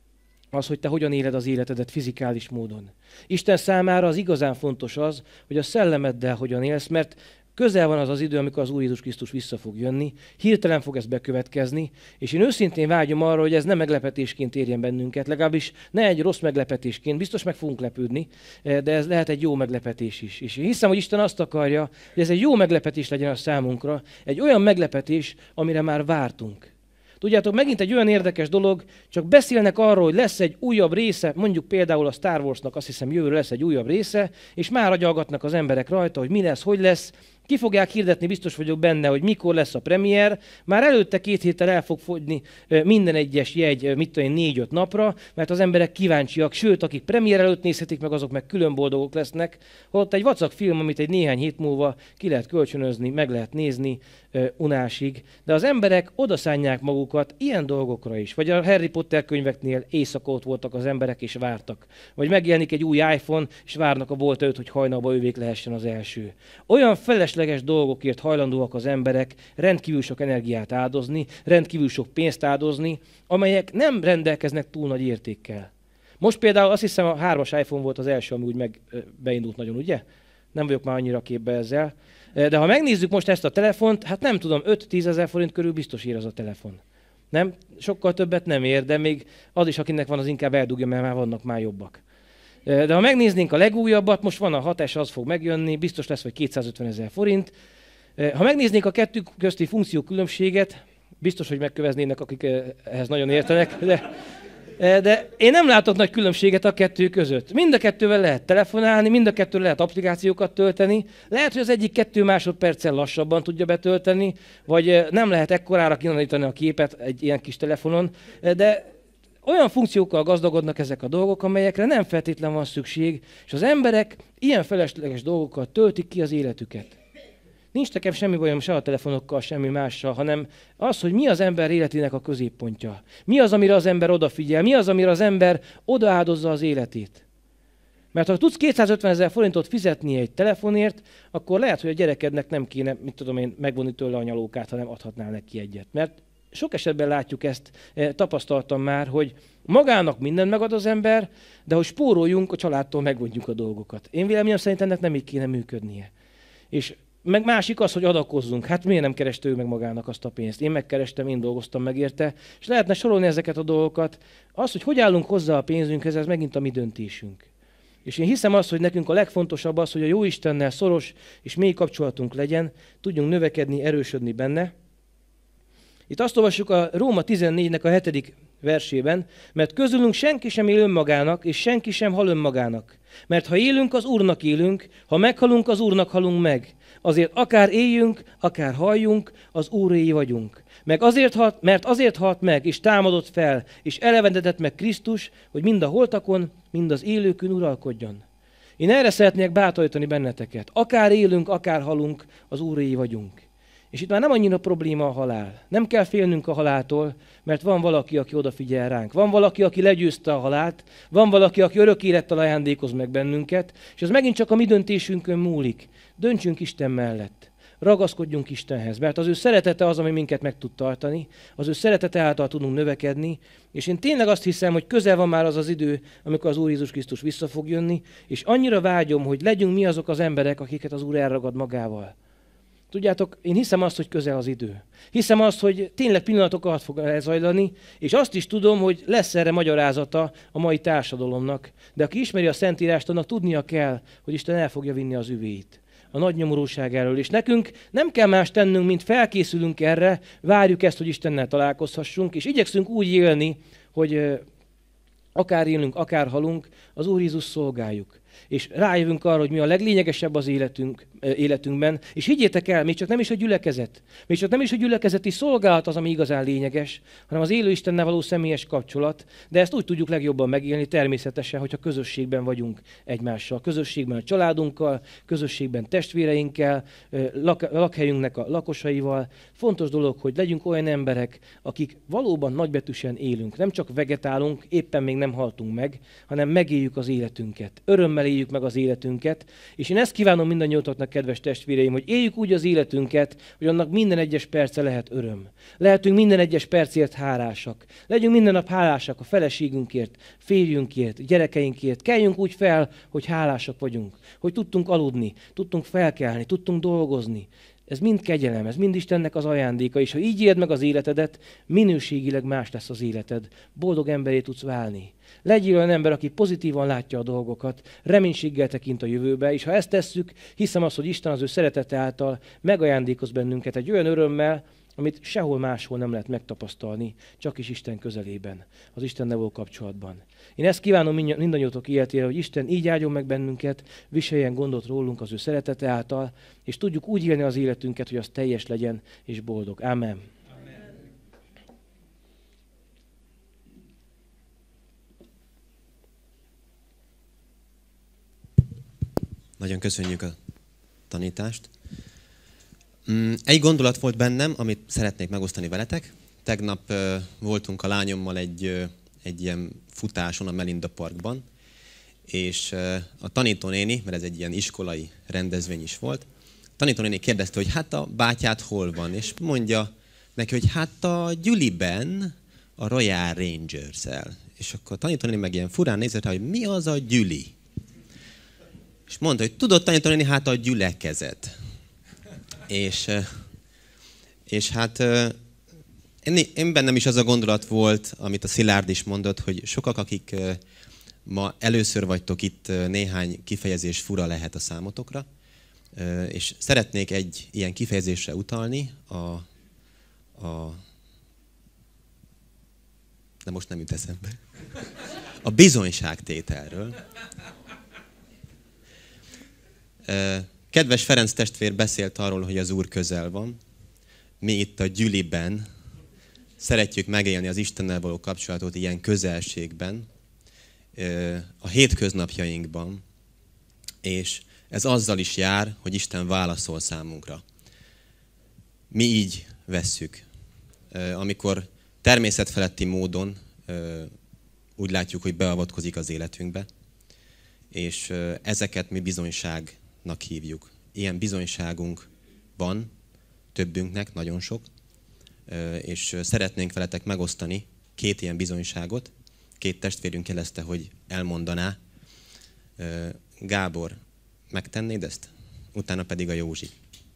Az, hogy te hogyan éled az életedet fizikális módon. Isten számára az igazán fontos az, hogy a szellemeddel hogyan élsz, mert közel van az az idő, amikor az Úr Jézus Krisztus vissza fog jönni, hirtelen fog ez bekövetkezni, és én őszintén vágyom arra, hogy ez nem meglepetésként érjen bennünket, legalábbis ne egy rossz meglepetésként, biztos meg fogunk lepődni, de ez lehet egy jó meglepetés is. És én hiszem, hogy Isten azt akarja, hogy ez egy jó meglepetés legyen a számunkra, egy olyan meglepetés, amire már vártunk. Tudjátok, megint egy olyan érdekes dolog, csak beszélnek arról, hogy lesz egy újabb része, mondjuk például a Star Warsnak azt hiszem jövőre lesz egy újabb része, és már agyalgatnak az emberek rajta, hogy mi lesz, hogy lesz. Ki fogják hirdetni, biztos vagyok benne, hogy mikor lesz a premier. Már előtte két héttel el fog fogyni minden egyes jegy, mit tudom én, négy-öt napra, mert az emberek kíváncsiak, sőt, akik premier előtt nézhetik meg, azok meg külön boldogok lesznek. Holott egy vacak film, amit egy néhány hét múlva ki lehet kölcsönözni, meg lehet nézni unásig. De az emberek odaszánják magukat ilyen dolgokra is. Vagy a Harry Potter könyveknél éjszaka ott voltak az emberek és vártak. Vagy megjelenik egy új iPhone, és várnak a bolt előtt, hogy hajnalba ővék lehessen az első. Olyan felesleges dolgokért hajlandóak az emberek rendkívül sok energiát áldozni, rendkívül sok pénzt áldozni, amelyek nem rendelkeznek túl nagy értékkel. Most például azt hiszem a hármas iPhone volt az első, ami úgy meg beindult nagyon, ugye? Nem vagyok már annyira képbe ezzel. De ha megnézzük most ezt a telefont, hát nem tudom, öt-tízezer forint körül biztos ér az a telefon. Nem? Sokkal többet nem ér, de még az is, akinek van, az inkább eldugja, mert már vannak már jobbak. De ha megnéznénk a legújabbat, most van a hat es, az fog megjönni, biztos lesz, vagy kétszázötven ezer forint. Ha megnéznénk a kettő közti funkció különbséget, biztos, hogy megköveznének, akik ehhez nagyon értenek, de, de én nem látok nagy különbséget a kettő között. Mind a kettővel lehet telefonálni, mind a kettővel lehet applikációkat tölteni. Lehet, hogy az egyik kettő másodperccel lassabban tudja betölteni, vagy nem lehet ekkorára kinanítani a képet egy ilyen kis telefonon, de olyan funkciókkal gazdagodnak ezek a dolgok, amelyekre nem feltétlen van szükség, és az emberek ilyen felesleges dolgokkal töltik ki az életüket. Nincs nekem semmi bajom se a telefonokkal, semmi mással, hanem az, hogy mi az ember életének a középpontja. Mi az, amire az ember odafigyel, mi az, amire az ember odaáldozza az életét. Mert ha tudsz kétszázötven ezer forintot fizetni egy telefonért, akkor lehet, hogy a gyerekednek nem kéne, mit tudom én, megvonni tőle a nyalókát, hanem adhatnál neki egyet. Mert sok esetben látjuk ezt, tapasztaltam már, hogy magának mindent megad az ember, de hogy spóroljunk, a családtól megvonjuk a dolgokat. Én véleményem szerint ennek nem így kéne működnie. És meg másik az, hogy adakozzunk. Hát miért nem kereste ő meg magának azt a pénzt? Én megkerestem, én dolgoztam meg érte. És lehetne sorolni ezeket a dolgokat. Az, hogy hogy állunk hozzá a pénzünkhez, ez megint a mi döntésünk. És én hiszem azt, hogy nekünk a legfontosabb az, hogy a jó Istennel szoros és mély kapcsolatunk legyen, tudjunk növekedni, erősödni benne. Itt azt olvassuk a Róma tizennégynek a hetedik versében, mert közülünk senki sem él önmagának, és senki sem hal önmagának. Mert ha élünk, az Úrnak élünk, ha meghalunk, az Úrnak halunk meg. Azért akár éljünk, akár halljunk, az Úréi vagyunk. Meg azért halt, mert azért halt meg, és támadott fel, és elevenedett meg Krisztus, hogy mind a holtakon, mind az élőkön uralkodjon. Én erre szeretnék bátorítani benneteket. Akár élünk, akár halunk, az Úréi vagyunk. És itt már nem annyira probléma a halál. Nem kell félnünk a haláltól, mert van valaki, aki odafigyel ránk. Van valaki, aki legyőzte a halált, van valaki, aki örök élettel ajándékoz meg bennünket, és ez megint csak a mi döntésünkön múlik. Döntsünk Isten mellett. Ragaszkodjunk Istenhez, mert az ő szeretete az, ami minket meg tud tartani, az ő szeretete által tudunk növekedni, és én tényleg azt hiszem, hogy közel van már az az idő, amikor az Úr Jézus Krisztus vissza fog jönni, és annyira vágyom, hogy legyünk mi azok az emberek, akiket az Úr elragad magával. Tudjátok, én hiszem azt, hogy közel az idő. Hiszem azt, hogy tényleg pillanatok alatt fog elzajlani, és azt is tudom, hogy lesz erre magyarázata a mai társadalomnak. De aki ismeri a Szentírást, annak tudnia kell, hogy Isten el fogja vinni az üvéit. A nagy nyomorúság erről. És nekünk nem kell más tennünk, mint felkészülünk erre, várjuk ezt, hogy Istennel találkozhassunk, és igyekszünk úgy élni, hogy akár élünk, akár halunk, az Úr Jézus szolgáljuk. És rájövünk arra, hogy mi a leglényegesebb az életünk, életünkben. És higgyétek el, még csak nem is a gyülekezet, még csak nem is a gyülekezeti szolgálat az, ami igazán lényeges, hanem az élő Istennel való személyes kapcsolat. De ezt úgy tudjuk legjobban megélni természetesen, hogyha közösségben vagyunk egymással. Közösségben a családunkkal, közösségben testvéreinkkel, lak- lakhelyünknek a lakosaival. Fontos dolog, hogy legyünk olyan emberek, akik valóban nagybetűsen élünk. Nem csak vegetálunk, éppen még nem haltunk meg, hanem megéljük az életünket. Örömmel éljük meg az életünket. És én ezt kívánom mindannyiótoknak, kedves testvéreim, hogy éljük úgy az életünket, hogy annak minden egyes perce lehet öröm. Lehetünk minden egyes percért hálásak. Legyünk minden nap hálásak a feleségünkért, férjünkért, gyerekeinkért. Keljünk úgy fel, hogy hálásak vagyunk. Hogy tudtunk aludni, tudtunk felkelni, tudtunk dolgozni. Ez mind kegyelem, ez mind Istennek az ajándéka, és ha így éld meg az életedet, minőségileg más lesz az életed. Boldog emberé tudsz válni. Legyél olyan ember, aki pozitívan látja a dolgokat, reménységgel tekint a jövőbe, és ha ezt tesszük, hiszem azt, hogy Isten az ő szeretete által megajándékoz bennünket egy olyan örömmel, amit sehol máshol nem lehet megtapasztalni, csak is Isten közelében, az Istennel való kapcsolatban. Én ezt kívánom mindannyiótok életére, hogy Isten így áldjon meg bennünket, viseljen gondot rólunk az ő szeretete által, és tudjuk úgy élni az életünket, hogy az teljes legyen és boldog. Amen. Nagyon köszönjük a tanítást. Egy gondolat volt bennem, amit szeretnék megosztani veletek. Tegnap uh, voltunk a lányommal egy, uh, egy ilyen futáson a Melinda Parkban, és uh, a tanítónéni, mert ez egy ilyen iskolai rendezvény is volt, a tanítónéni kérdezte, hogy hát a bátyád hol van, és mondja neki, hogy hát a Gyüliben, a Royal Rangers-el. És akkor a tanítónéni meg ilyen furán nézett rá, hogy mi az a Gyüli? És mondta, hogy tudod tanítónéni, hát a gyülekezet. És, és hát én, én bennem is az a gondolat volt, amit a Szilárd is mondott, hogy sokak, akik ma először vagytok itt, néhány kifejezés fura lehet a számotokra, és szeretnék egy ilyen kifejezésre utalni, a, a de most nem jut eszembe, a bizonyságtételről. Kedves Ferenc testvér beszélt arról, hogy az Úr közel van. Mi itt a Gyüliben szeretjük megélni az Istennel való kapcsolatot ilyen közelségben, a hétköznapjainkban, és ez azzal is jár, hogy Isten válaszol számunkra. Mi így vesszük. Amikor természetfeletti módon úgy látjuk, hogy beavatkozik az életünkbe, és ezeket mi bizonyságnak hívjuk. Ilyen bizonyságunk van, többünknek, nagyon sok, és szeretnénk veletek megosztani két ilyen bizonyságot. Két testvérünk jelezte, hogy elmondaná. Gábor, megtennéd ezt? Utána pedig a Józsi.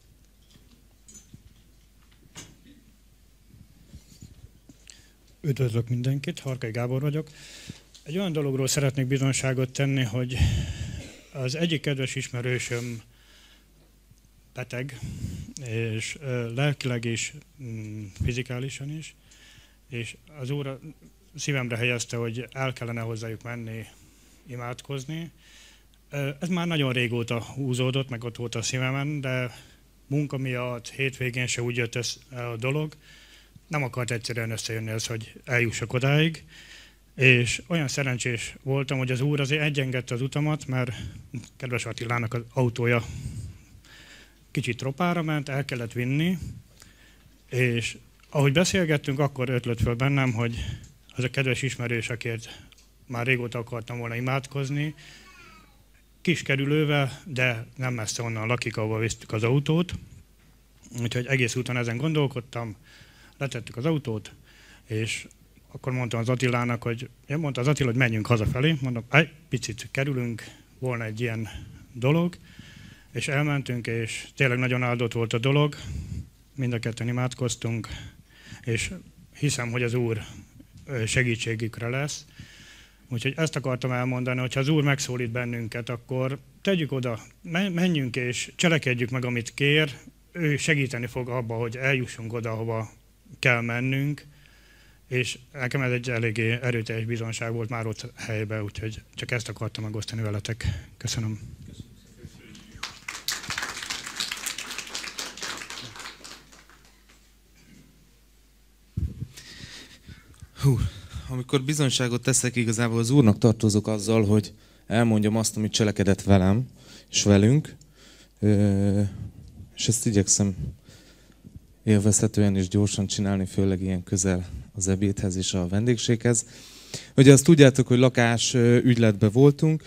Üdvözlök mindenkit, Harkai Gábor vagyok. Egy olyan dologról szeretnék bizonyságot tenni, hogy az egyik kedves ismerősöm beteg, és lelkileg is, fizikálisan is, és az Úr szívemre helyezte, hogy el kellene hozzájuk menni, imádkozni. Ez már nagyon régóta húzódott, meg ott volt a szívemen, de munka miatt hétvégén se úgy jött ez a dolog. Nem akart egyszerűen összejönni ez, hogy eljussak odáig. És olyan szerencsés voltam, hogy az Úr azért egyengedte az utamat, mert kedves Attilának az autója kicsit tropára ment, el kellett vinni, és ahogy beszélgettünk, akkor ötlött föl bennem, hogy az a kedves ismerős, akért már régóta akartam volna imádkozni, kis kerülővel, de nem messze onnan lakik, ahova visztük az autót. Úgyhogy egész úton ezen gondolkodtam, letettük az autót, és akkor mondtam az Attilának, hogy, én mondta az Attila, hogy menjünk hazafelé, mondom, egy picit kerülünk, volna egy ilyen dolog, és elmentünk, és tényleg nagyon áldott volt a dolog. Mind a ketten imádkoztunk, és hiszem, hogy az Úr segítségükre lesz. Úgyhogy ezt akartam elmondani, hogy ha az Úr megszólít bennünket, akkor tegyük oda, menjünk és cselekedjük meg, amit kér. Ő segíteni fog abba, hogy eljussunk oda, ahova kell mennünk. És nekem ez egy eléggé erőteljes bizonság volt már ott helyben, úgyhogy csak ezt akartam megosztani veletek. Köszönöm. Hú, amikor bizonyságot teszek, igazából az Úrnak tartozok azzal, hogy elmondjam azt, amit cselekedett velem és velünk, és ezt igyekszem élvezhetően és gyorsan csinálni, főleg ilyen közel az ebédhez és a vendégséghez. Ugye azt tudjátok, hogy lakás ügyletben voltunk.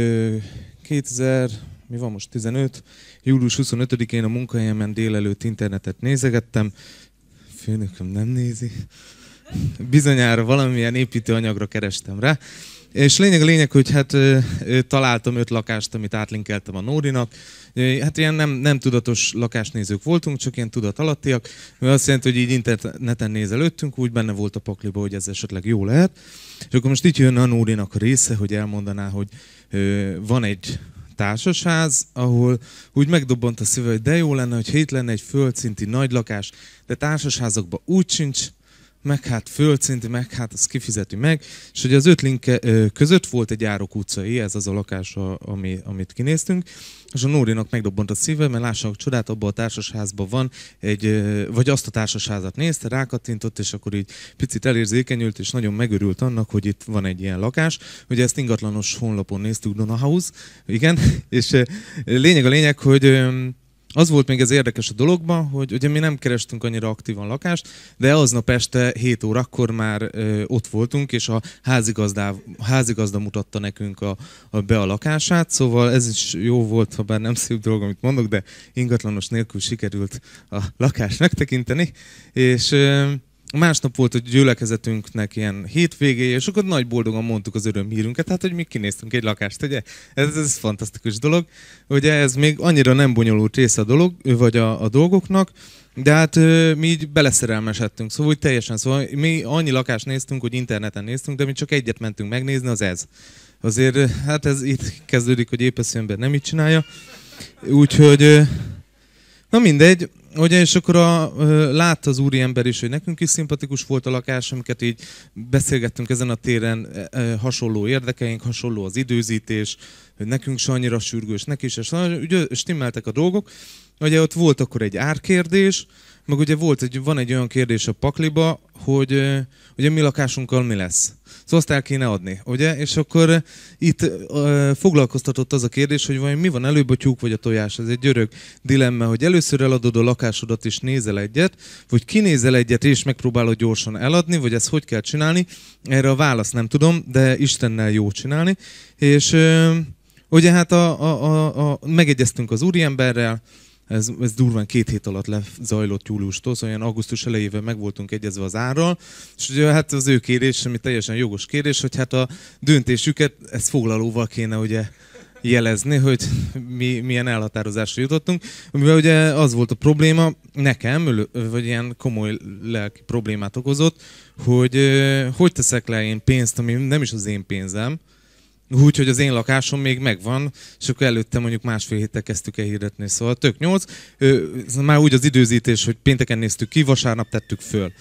kétezer, mi van most, tizenöt, július huszonötödikén a munkahelyemen délelőtt internetet nézegettem. Főnököm nem nézi. Bizonyára valamilyen építőanyagra kerestem rá. És lényeg a lényeg, hogy hát találtam öt lakást, amit átlinkeltem a Nórinak. Hát ilyen nem, nem tudatos lakásnézők voltunk, csak ilyen tudat alattiak. Azt jelenti, hogy így interneten nézelődtünk, úgy benne volt a pakliba, hogy ez esetleg jó lehet. És akkor most így jön a Nórinak a része, hogy elmondaná, hogy van egy társasház, ahol úgy megdobbant a szíve, hogy de jó lenne, hogy itt lenne egy földszinti nagy lakás, de társasházakban úgy sincs, meg hát földszinti, meg hát azt kifizeti meg, és ugye az öt link között volt egy Árok utcai, ez az a lakás, ami, amit kinéztünk, és a Nórinak megdobbant a szíve, mert lássanak csodát, abban a társasházban van egy, vagy azt a társasházat nézte, rákattintott, és akkor így picit elérzékenyült, és nagyon megörült annak, hogy itt van egy ilyen lakás. Ugye ezt ingatlanos honlapon néztük, Dona House, igen, és lényeg a lényeg, hogy az volt még ez érdekes a dologban, hogy ugye mi nem kerestünk annyira aktívan lakást, de aznap este hét órakor már ö, ott voltunk, és a házigazda, házigazda mutatta nekünk a, a, be a lakását, szóval ez is jó volt, ha bár nem szép dolog, amit mondok, de ingatlanos nélkül sikerült a lakást megtekinteni, és ö, másnap volt a gyülekezetünknek ilyen hétvégéje, és akkor nagy boldogan mondtuk az örömhírünket, hát hogy mi kinéztünk egy lakást, ugye? Ez, ez fantasztikus dolog. Ugye ez még annyira nem bonyolult része a dolog, vagy a, a dolgoknak, de hát mi így beleszerelmesedtünk, szóval úgy teljesen, szóval mi annyi lakást néztünk, hogy interneten néztünk, de mi csak egyet mentünk megnézni, az ez. Azért hát ez itt kezdődik, hogy épeszű ember nem így csinálja. Úgyhogy, na mindegy. Ugye, és akkor a, látta az úriember is, hogy nekünk is szimpatikus volt a lakás, amiket így beszélgettünk ezen a téren, hasonló érdekeink, hasonló az időzítés, hogy nekünk se annyira sürgős, neki is, és ugye stimmeltek a dolgok. Ugye ott volt akkor egy árkérdés, meg ugye volt egy, van egy olyan kérdés a pakliba, hogy ugye mi lakásunkkal mi lesz. Szóval azt el kéne adni, ugye? És akkor itt uh, foglalkoztatott az a kérdés, hogy vajon mi van előbb, a tyúk vagy a tojás. Ez egy görög dilemma, hogy először eladod a lakásodat és nézel egyet, vagy kinézel egyet és megpróbálod gyorsan eladni, vagy ezt hogy kell csinálni. Erre a választ nem tudom, de Istennel jó csinálni. És uh, ugye hát a, a, a, a, megegyeztünk az úriemberrel, Ez, ez durván két hét alatt lezajlott júliustól, szóval olyan augusztus elejével meg voltunk egyezve az árral, és ugye hát az ő kérés, ami teljesen jogos kérés, hogy hát a döntésüket ezt foglalóval kéne ugye jelezni, hogy mi, milyen elhatározásra jutottunk. Mivel ugye az volt a probléma, nekem, vagy ilyen komoly lelki problémát okozott, hogy hogy teszek le én pénzt, ami nem is az én pénzem, úgy, hogy az én lakásom még megvan, és akkor előtte mondjuk másfél héttel kezdtük el hirdetni. Szóval tök nyolc. Már úgy az időzítés, hogy pénteken néztük ki, vasárnap tettük föl.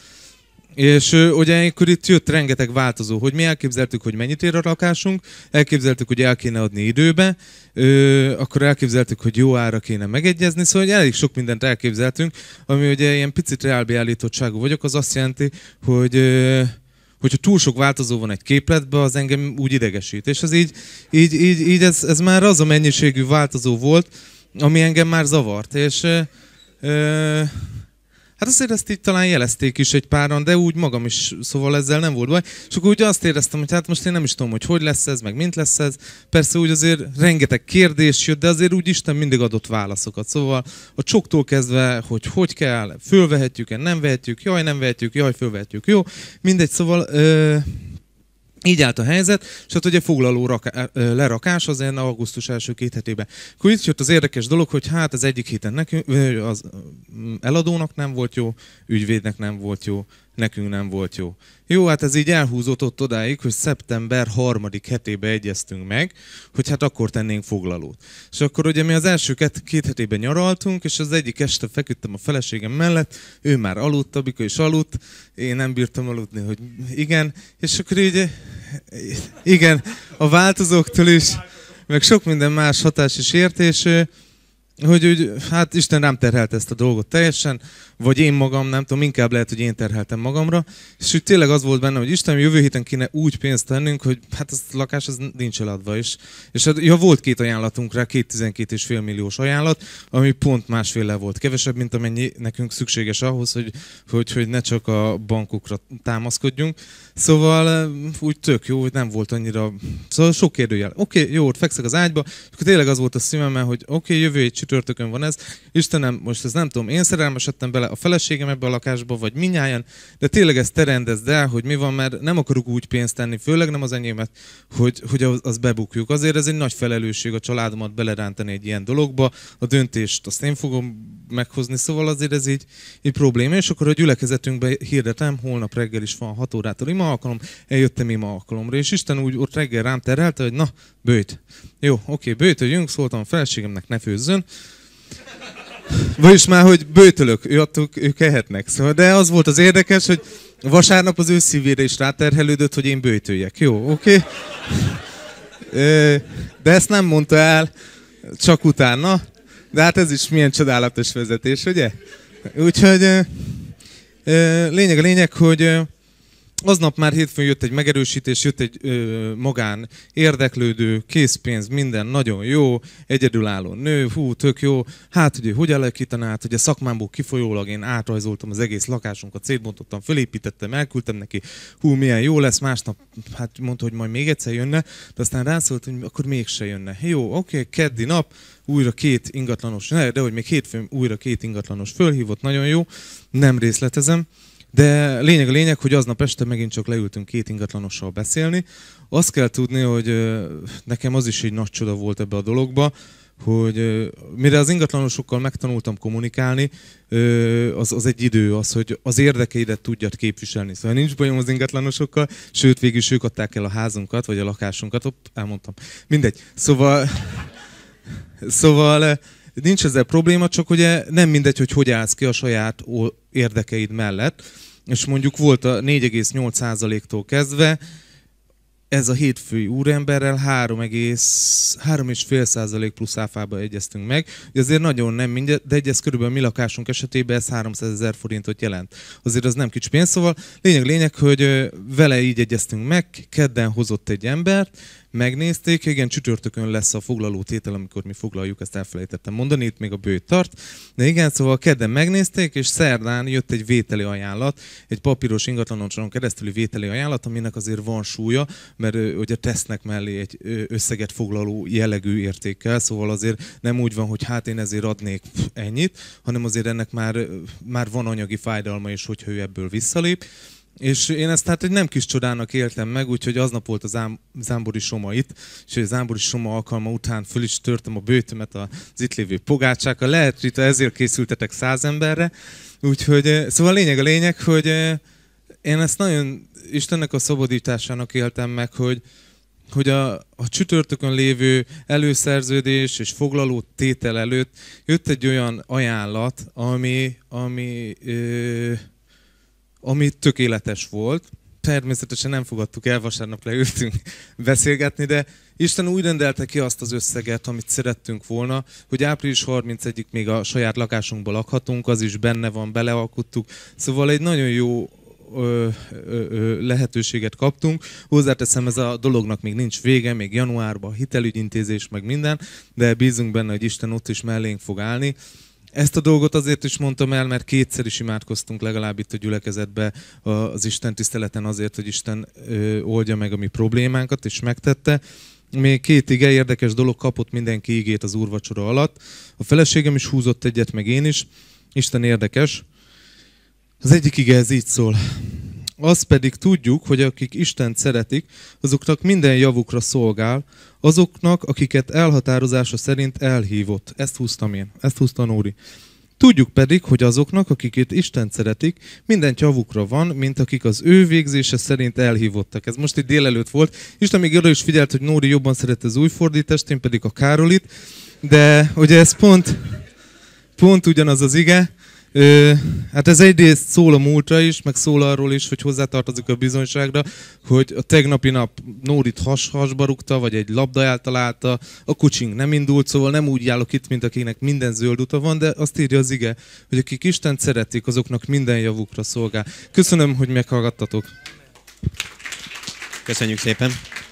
És ugye akkor itt jött rengeteg változó, hogy mi elképzeltük, hogy mennyit ér a lakásunk, elképzeltük, hogy el kéne adni időbe, akkor elképzeltük, hogy jó ára kéne megegyezni, szóval elég sok mindent elképzeltünk, ami ugye ilyen picit reálbeállítottságú vagyok, az azt jelenti, hogy hogyha túl sok változó van egy képletben, az engem úgy idegesít. És az így, így, így, így ez, ez már az a mennyiségű változó volt, ami engem már zavart. És ö, ö, hát azért ezt így talán jelezték is egy páran, de úgy magam is, szóval ezzel nem volt baj. És akkor úgy azt éreztem, hogy hát most én nem is tudom, hogy hogy lesz ez, meg mint lesz ez. Persze úgy azért rengeteg kérdés jött, de azért úgy Isten mindig adott válaszokat. Szóval a csoktól kezdve, hogy hogy kell, fölvehetjük-e, nem vehetjük, jaj, nem vehetjük, jaj, fölvehetjük, jó. Mindegy, szóval... Ö, Így állt a helyzet, és hát ugye foglaló raká, lerakás az augusztus első két hetében. Akkor itt jött az érdekes dolog, hogy hát az egyik héten nekünk, az eladónak nem volt jó, ügyvédnek nem volt jó, nekünk nem volt jó. Jó, hát ez így elhúzódott odáig, hogy szeptember harmadik hetébe egyeztünk meg, hogy hát akkor tennénk foglalót. És akkor ugye mi az első két, két hetében nyaraltunk, és az egyik este feküdtem a feleségem mellett, ő már aludt, Abika is aludt, én nem bírtam aludni, hogy igen, és akkor így, igen, a változóktól is, meg sok minden más hatás is ért, és hogy úgy, hát Isten rám terhelte ezt a dolgot teljesen, vagy én magam, nem tudom, inkább lehet, hogy én terheltem magamra, és úgy tényleg az volt benne, hogy Isten, jövő héten kéne úgy pénzt tennünk, hogy hát az lakás az nincs eladva is. És hát, ja, volt két ajánlatunk rá, két tizenkét és fél milliós ajánlat, ami pont másféle volt. Kevesebb, mint amennyi nekünk szükséges ahhoz, hogy, hogy, hogy ne csak a bankokra támaszkodjunk. Szóval úgy tök jó, hogy nem volt annyira, szóval sok kérdőjel. Oké, okay, jó, ott fekszek az ágyba, és akkor tényleg az volt a szívemben, hogy oké, okay, jövő egy csütörtökön van ez, Istenem, most ez nem tudom, én szerelmesedtem bele a feleségem ebbe a lakásba, vagy minnyáján, de tényleg ezt te rendezd el, hogy mi van, mert nem akarok úgy pénzt tenni, főleg nem az enyémet, hogy, hogy az bebukjuk. Azért ez egy nagy felelősség a családomat belerántani egy ilyen dologba, a döntést azt én fogom meghozni, szóval azért ez így, így probléma. És akkor a gyülekezetünkbe hirdetem, holnap reggel is van hat órától ima alkalom, eljöttem ima alkalomra, és Isten úgy ott reggel rám terhelte, hogy na, bőjt. Jó, oké, bőjtöljünk, szóltam a feleségemnek, ne főzzön. Vagyis már, hogy bőtölök, ő attól, ők ehetnek. Szóval, de az volt az érdekes, hogy vasárnap az ő szívére is ráterhelődött, hogy én bőjtöljek. Jó, oké? Okay. De ezt nem mondta el, csak utána. De hát ez is milyen csodálatos vezetés, ugye? Úgyhogy lényeg a lényeg, hogy aznap már hétfőn jött egy megerősítés, jött egy ö, magán érdeklődő, készpénz, minden nagyon jó, egyedülálló nő, hú, tök jó. Hát, hogy hogy alakítaná, hát, hogy a szakmámból kifolyólag én átrajzoltam az egész lakásunkat, szétbontottam, fölépítettem, elküldtem neki, hú, milyen jó lesz, másnap, hát mondta, hogy majd még egyszer jönne, de aztán rászólt, hogy akkor mégse jönne. Jó, oké, keddi nap, újra két ingatlanos, ne, de hogy még hétfőn újra két ingatlanos fölhívott, nagyon jó, nem részletezem. De lényeg a lényeg, hogy aznap este megint csak leültünk két ingatlanossal beszélni. Azt kell tudni, hogy nekem az is egy nagy csoda volt ebbe a dologba, hogy mire az ingatlanosokkal megtanultam kommunikálni, az, az egy idő az, hogy az érdekeidet tudjad képviselni. Szóval nincs bajom az ingatlanosokkal, sőt végül is ők adták el a házunkat, vagy a lakásunkat, hopp, elmondtam. Mindegy. Szóval, szóval nincs ezzel probléma, csak ugye nem mindegy, hogy hogy állsz ki a saját érdekeid mellett. És mondjuk volt a négy egész nyolc százaléktól kezdve, ez a hétfői úremberrel három egész három egész öt százalék plusz áfába egyeztünk meg. Azért nagyon nem mindegy, de ez körülbelül mi lakásunk esetében ez háromszázezer forintot jelent. Azért az nem kicsi pénz, szóval lényeg lényeg, hogy vele így egyeztünk meg, kedden hozott egy embert, megnézték, igen, csütörtökön lesz a foglaló tétel, amikor mi foglaljuk, ezt elfelejtettem mondani, itt még a bőt tart. De igen, szóval kedden megnézték, és szerdán jött egy vételi ajánlat, egy papíros ingatlanoson keresztüli vételi ajánlat, aminek azért van súlya, mert ugye tesznek mellé egy összeget foglaló jellegű értékkel, szóval azért nem úgy van, hogy hát én ezért adnék ennyit, hanem azért ennek már, már van anyagi fájdalma is, hogyha ő ebből visszalép. És én ezt hát egy nem kis csodának éltem meg, úgyhogy aznap volt az zámbori soma itt, és a zámbori soma alkalma után föl is törtem a bőtömet az itt lévő pogácsákkal. Lehet, Rita, ezért készültetek száz emberre. Úgyhogy, szóval a lényeg a lényeg, hogy én ezt nagyon Istennek a szabadításának éltem meg, hogy, hogy a, a csütörtökön lévő előszerződés és foglaló tétel előtt jött egy olyan ajánlat, ami, ami ö, ami tökéletes volt. Természetesen nem fogadtuk el, vasárnap leültünk beszélgetni, de Isten úgy rendelte ki azt az összeget, amit szerettünk volna, hogy április harmincegyedikéig még a saját lakásunkban lakhatunk, az is benne van, belealkottuk. Szóval egy nagyon jó ö, ö, ö, lehetőséget kaptunk. Hozzáteszem, ez a dolognak még nincs vége, még januárban hitelügyintézés, meg minden, de bízunk benne, hogy Isten ott is mellénk fog állni. Ezt a dolgot azért is mondtam el, mert kétszer is imádkoztunk legalább itt a gyülekezetben az Isten tiszteleten azért, hogy Isten oldja meg a mi problémánkat, és megtette. Még két ige érdekes dolog, kapott mindenki igét az úrvacsora alatt. A feleségem is húzott egyet, meg én is. Isten érdekes. Az egyik ige ez így szól. Azt pedig tudjuk, hogy akik Istent szeretik, azoknak minden javukra szolgál, azoknak, akiket elhatározása szerint elhívott. Ezt húztam én, ezt húzta Nóri. Tudjuk pedig, hogy azoknak, akiket Isten szeretik, minden javukra van, mint akik az ő végzése szerint elhívottak. Ez most egy délelőtt volt. Isten még arra is figyelt, hogy Nóri jobban szerette az új fordítást, én pedig a Károlit, de ugye ez pont, pont ugyanaz az ige. Ö, hát ez egyrészt szól a múltra is, meg szól arról is, hogy hozzátartozik a bizonyságra, hogy a tegnapi nap Nórit has-hasba rúgta, vagy egy labda eltalálta, a kucsink nem indult, szóval nem úgy állok itt, mint akinek minden zöld uta van, de azt írja az ige, hogy akik Istent szeretik, azoknak minden javukra szolgál. Köszönöm, hogy meghallgattatok. Köszönjük szépen.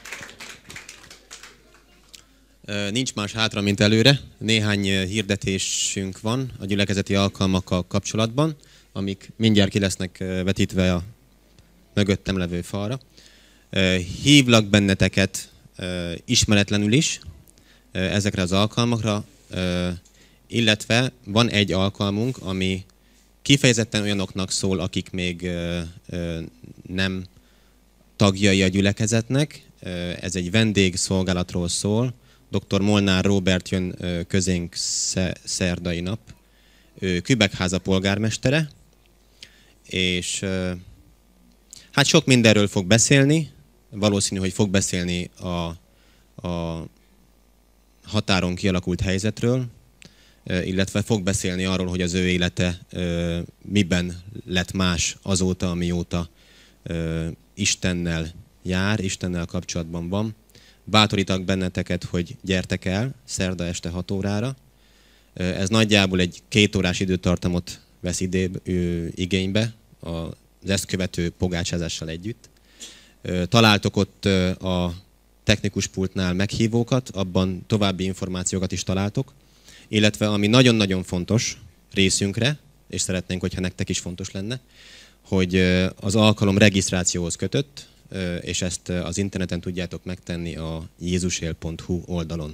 Nincs más hátra, mint előre. Néhány hirdetésünk van a gyülekezeti alkalmakkal kapcsolatban, amik mindjárt ki lesznek vetítve a mögöttem levő falra. Hívlak benneteket ismeretlenül is ezekre az alkalmakra, illetve van egy alkalmunk, ami kifejezetten olyanoknak szól, akik még nem tagjai a gyülekezetnek. Ez egy vendégszolgálatról szól. doktor Molnár Róbert jön közénk szerdai nap. Ő Kübekháza polgármestere, és hát sok mindenről fog beszélni. Valószínű, hogy fog beszélni a, a határon kialakult helyzetről, illetve fog beszélni arról, hogy az ő élete miben lett más azóta, amióta Istennel jár, Istennel kapcsolatban van. Bátorítak benneteket, hogy gyertek el szerda este hat órára. Ez nagyjából egy két órás időtartamot vesz idébb, igénybe az ezt követő pogácsázással együtt. Találtok ott a technikus pultnál meghívókat, abban további információkat is találtok, illetve ami nagyon-nagyon fontos részünkre, és szeretnénk, hogyha nektek is fontos lenne, hogy az alkalom regisztrációhoz kötött, és ezt az interneten tudjátok megtenni a jézusél pont hu oldalon.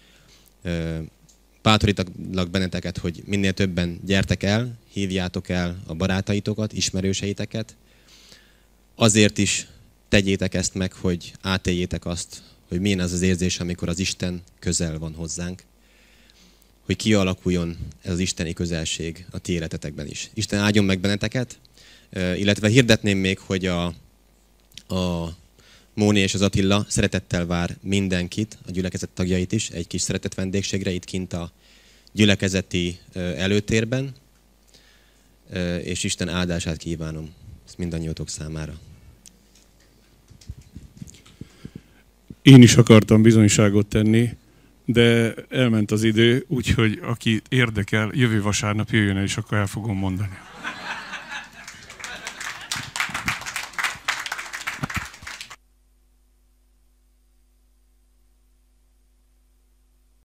Bátorítalak benneteket, hogy minél többen gyertek el, hívjátok el a barátaitokat, ismerőseiteket. Azért is tegyétek ezt meg, hogy átéljétek azt, hogy milyen az az érzés, amikor az Isten közel van hozzánk. Hogy kialakuljon ez az isteni közelség a ti életetekben is. Isten áldjon meg benneteket, illetve hirdetném még, hogy a, a Móni és az Attila szeretettel vár mindenkit, a gyülekezet tagjait is, egy kis szeretett vendégségre itt kint a gyülekezeti előtérben, és Isten áldását kívánom ezt mindannyiótok számára. Én is akartam bizonyságot tenni, de elment az idő, úgyhogy aki érdekel, jövő vasárnap jöjjön el, és akkor el fogom mondani.